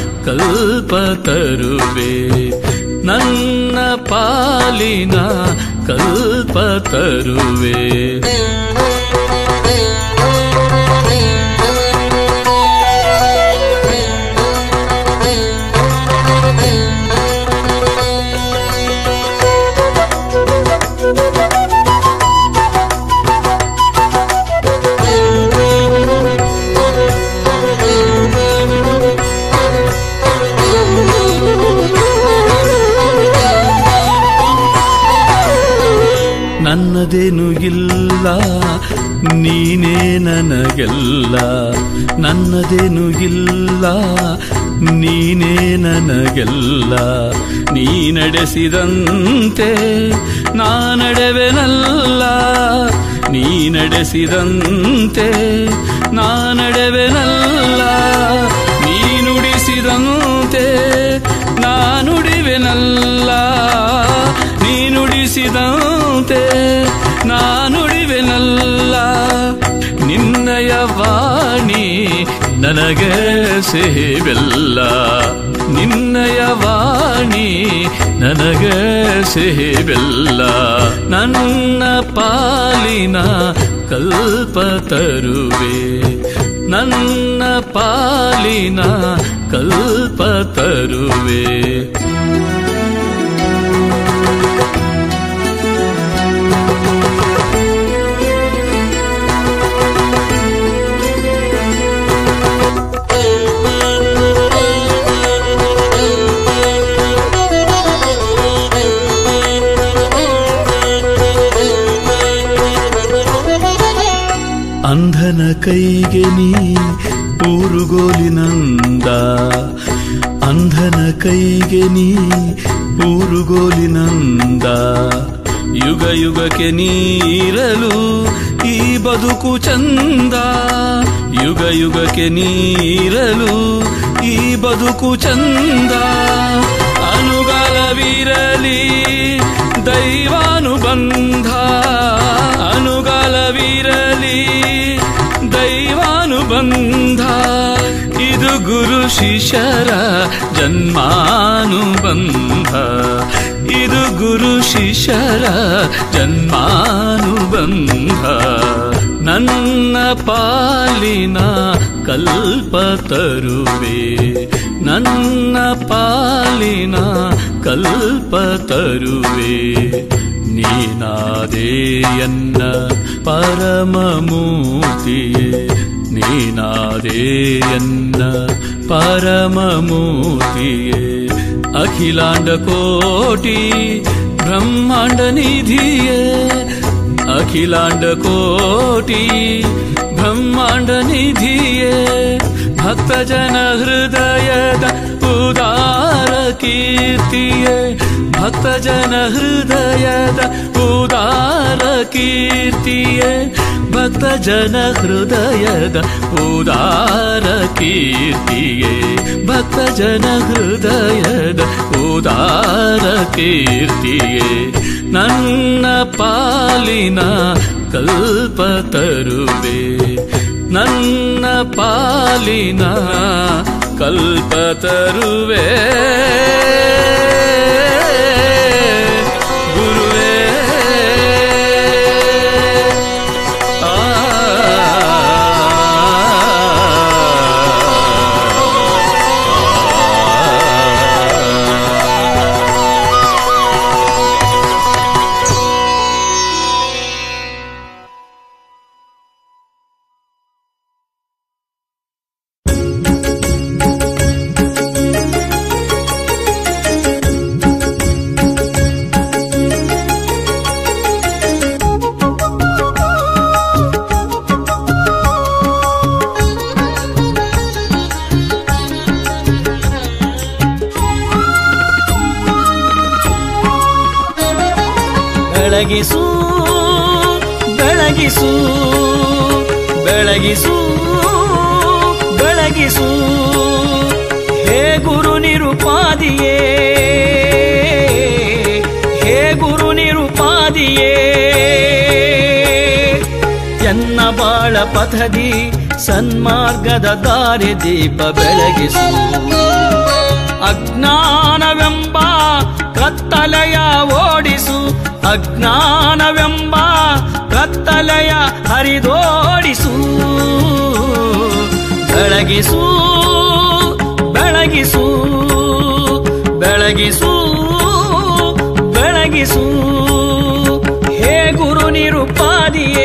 ಕಲ್ಪತರುವೆ ನನ್ನ ಪಾಲಿನ ಕಲ್ಪತರುವೆ. ನನ್ನದೇನು ಇಲ್ಲ ನೀನೇ ನನಗೆಲ್ಲ ನನ್ನದೇನು ಇಲ್ಲ ನೀನೇ ನನಗೆಲ್ಲ ನೀ ನಡೆಸಿದಂತೆ ನಾ ನಡೆವೆನಲ್ಲ ನೀ ನಡೆಸಿದಂತೆ ನಾ ನಡೆವೆನಲ್ಲ ನೀ ನುಡಿಸಿದಂತೆ ನಾ ನುಡಿವೆನಲ್ಲ ನೀ ನುಡಿಸಿದಂತೆ ನಾ ನುಡಿವೆನಲ್ಲ ನಿನ್ನಯ ವಾಣಿ ನನಗೆ ಸಿಹಿ ಬೆಲ್ಲ ನಿನ್ನಯ ವಾಣಿ ನನಗೆ ಸಿಹಿ ಬೆಲ್ಲ ನನ್ನ ಪಾಲಿನ ಕಲ್ಪತರುವೆ ನನ್ನ ಪಾಲಿನ ಕಲ್ಪತರುವೆ. ಅಂಧನ ಕೈಗೆ ನೀ ಊರುಗೋಲಿನಂದ, ಅಂಧನ ಕೈಗೆ ನೀ ಊರುಗೋಲಿನಂದ. ಯುಗ ಯುಗಕ್ಕೆ ನೀರಲು ಈ ಬದುಕು ಚಂದ, ಯುಗ ಯುಗಕ್ಕೆ ನೀರಲು ಈ ಬದುಕು ಚಂದ. ಅನುಗಾಲವಿರಲಿ ದೈವಾನುಬಂಧ, ಅನುಗಾಲವಿರಲಿ ದೈವಾನುಬಂಧ. ಇದು ಗುರು ಶಿಷ್ಯರ ಜನ್ಮಾನುಬಂಧ, ಇದು ಗುರು ಶಿಷ್ಯರ ಜನ್ಮಾನುಬಂಧ. ನನ್ನ ಪಾಲಿನ ಕಲ್ಪತರುವೆ, ನನ್ನ ಪಾಲಿನ ಕಲ್ಪತರುವೆ. ನೀನಾದೇಯನ್ನ ಪರಮಮೂರ್ತಿಯೇ, ನೀನಾದೇಯನ್ನ ಪರಮಮೂರ್ತಿಯೇ. ಅಖಿಲಾಂಡ ಕೋಟಿ ಬ್ರಹ್ಮಾಂಡ ನಿಧಿಯೇ, ಅಖಿಲಾಂಡ ಕೋಟಿ ಬ್ರಹ್ಮಾಂಡ ನಿಧಿಯೇ. ಭಕ್ತ ಜನ ಹೃದಯದ ಉದಾರ ಕೀರ್ತಿಯೇ, ಭಕ್ತ ಜನ ಹೃದಯದ ಉದಾರ ಕೀರ್ತಿಯೇ, ಭಕ್ತ ಜನ ಹೃದಯದ ಉದಾರ ಕೀರ್ತಿಯೇ, ಭಕ್ತ ಜನ ಹೃದಯದ ಉದಾರ ಕೀರ್ತಿಯೇ. ನನ್ನ ಪಾಲಿನ ಕಲ್ಪತರುವೆ, ನನ್ನ ಪಾಲಿನ ಕಲ್ಪತರುವೆ. ಗುರುವೇ ಆ ಬೆಳಗಿಸು ಬೆಳಗಿಸು ಬೆಳಗಿಸು ಬೆಳಗಿಸು, ಹೇ ಗುರು ನಿರುಪಾದಿಯೇ, ಹೇ ಗುರು ನಿರುಪಾದಿಯೇ. ಎನ್ನ ಬಾಳ ಪಥದಿ ಸನ್ಮಾರ್ಗದ ದಾರಿ ದೀಪ ಬೆಳಗಿಸು. ಅಜ್ಞಾನವೆಂಬ ಕತ್ತಲೆಯ ಓಡಿಸು, ಅಜ್ಞಾನವೆಂಬ ಕತ್ತಲೆಯ ಹರಿದೋಡಿಸು. ಬೆಳಗಿಸು ಬೆಳಗಿಸು ಬೆಳಗಿಸು ಬೆಳಗಿಸು, ಹೇ ಗುರು ನಿರುಪಾದಿಯೇ.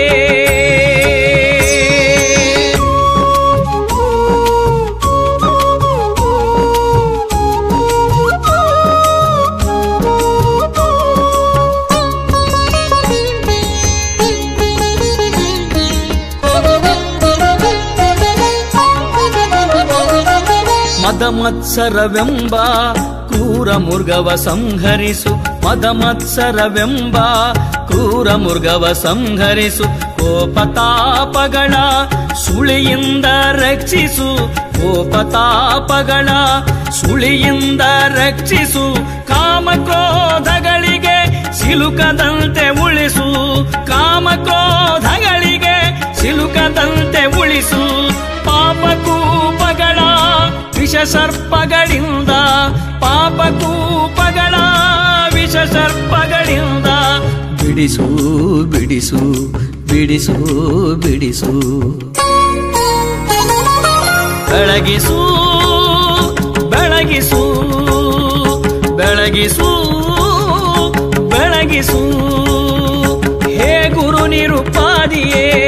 ಮದಮತ್ಸರವೆಂಬ ಕ್ರೂರ ಮೃಗವ ಸಂಹರಿಸು, ಮದಮತ್ಸರವೆಂಬ ಕ್ರೂರ ಮೃಗವ ಸಂಹರಿಸು. ಕೋಪತಾಪಗಳ ಸುಳಿಯಿಂದ ರಕ್ಷಿಸು, ಕೋಪತಾಪಗಳ ಸುಳಿಯಿಂದ ರಕ್ಷಿಸು. ಕಾಮಕ್ರೋಧಗಳಿಗೆ ಸಿಲುಕದಂತೆ ಉಳಿಸು, ಕಾಮಕ್ರೋಧಗಳಿಗೆ ಸಿಲುಕದಂತೆ ಉಳಿಸು. ಪಾಪಕೂಪಗಳ ವಿಷ ಸರ್ಪಗಳಿಂದ, ಪಾಪಕೂಪಗಳ ವಿಷ ಸರ್ಪಗಳಿಂದ ಬಿಡಿಸು ಬಿಡಿಸು ಬಿಡಿಸು ಬಿಡಿಸು. ಬೆಳಗಿಸು ಬೆಳಗಿಸು ಬೆಳಗಿಸು ಬೆಳಗಿಸು, ಹೇ ಗುರು ನಿರುಪಾದಿಯೇ.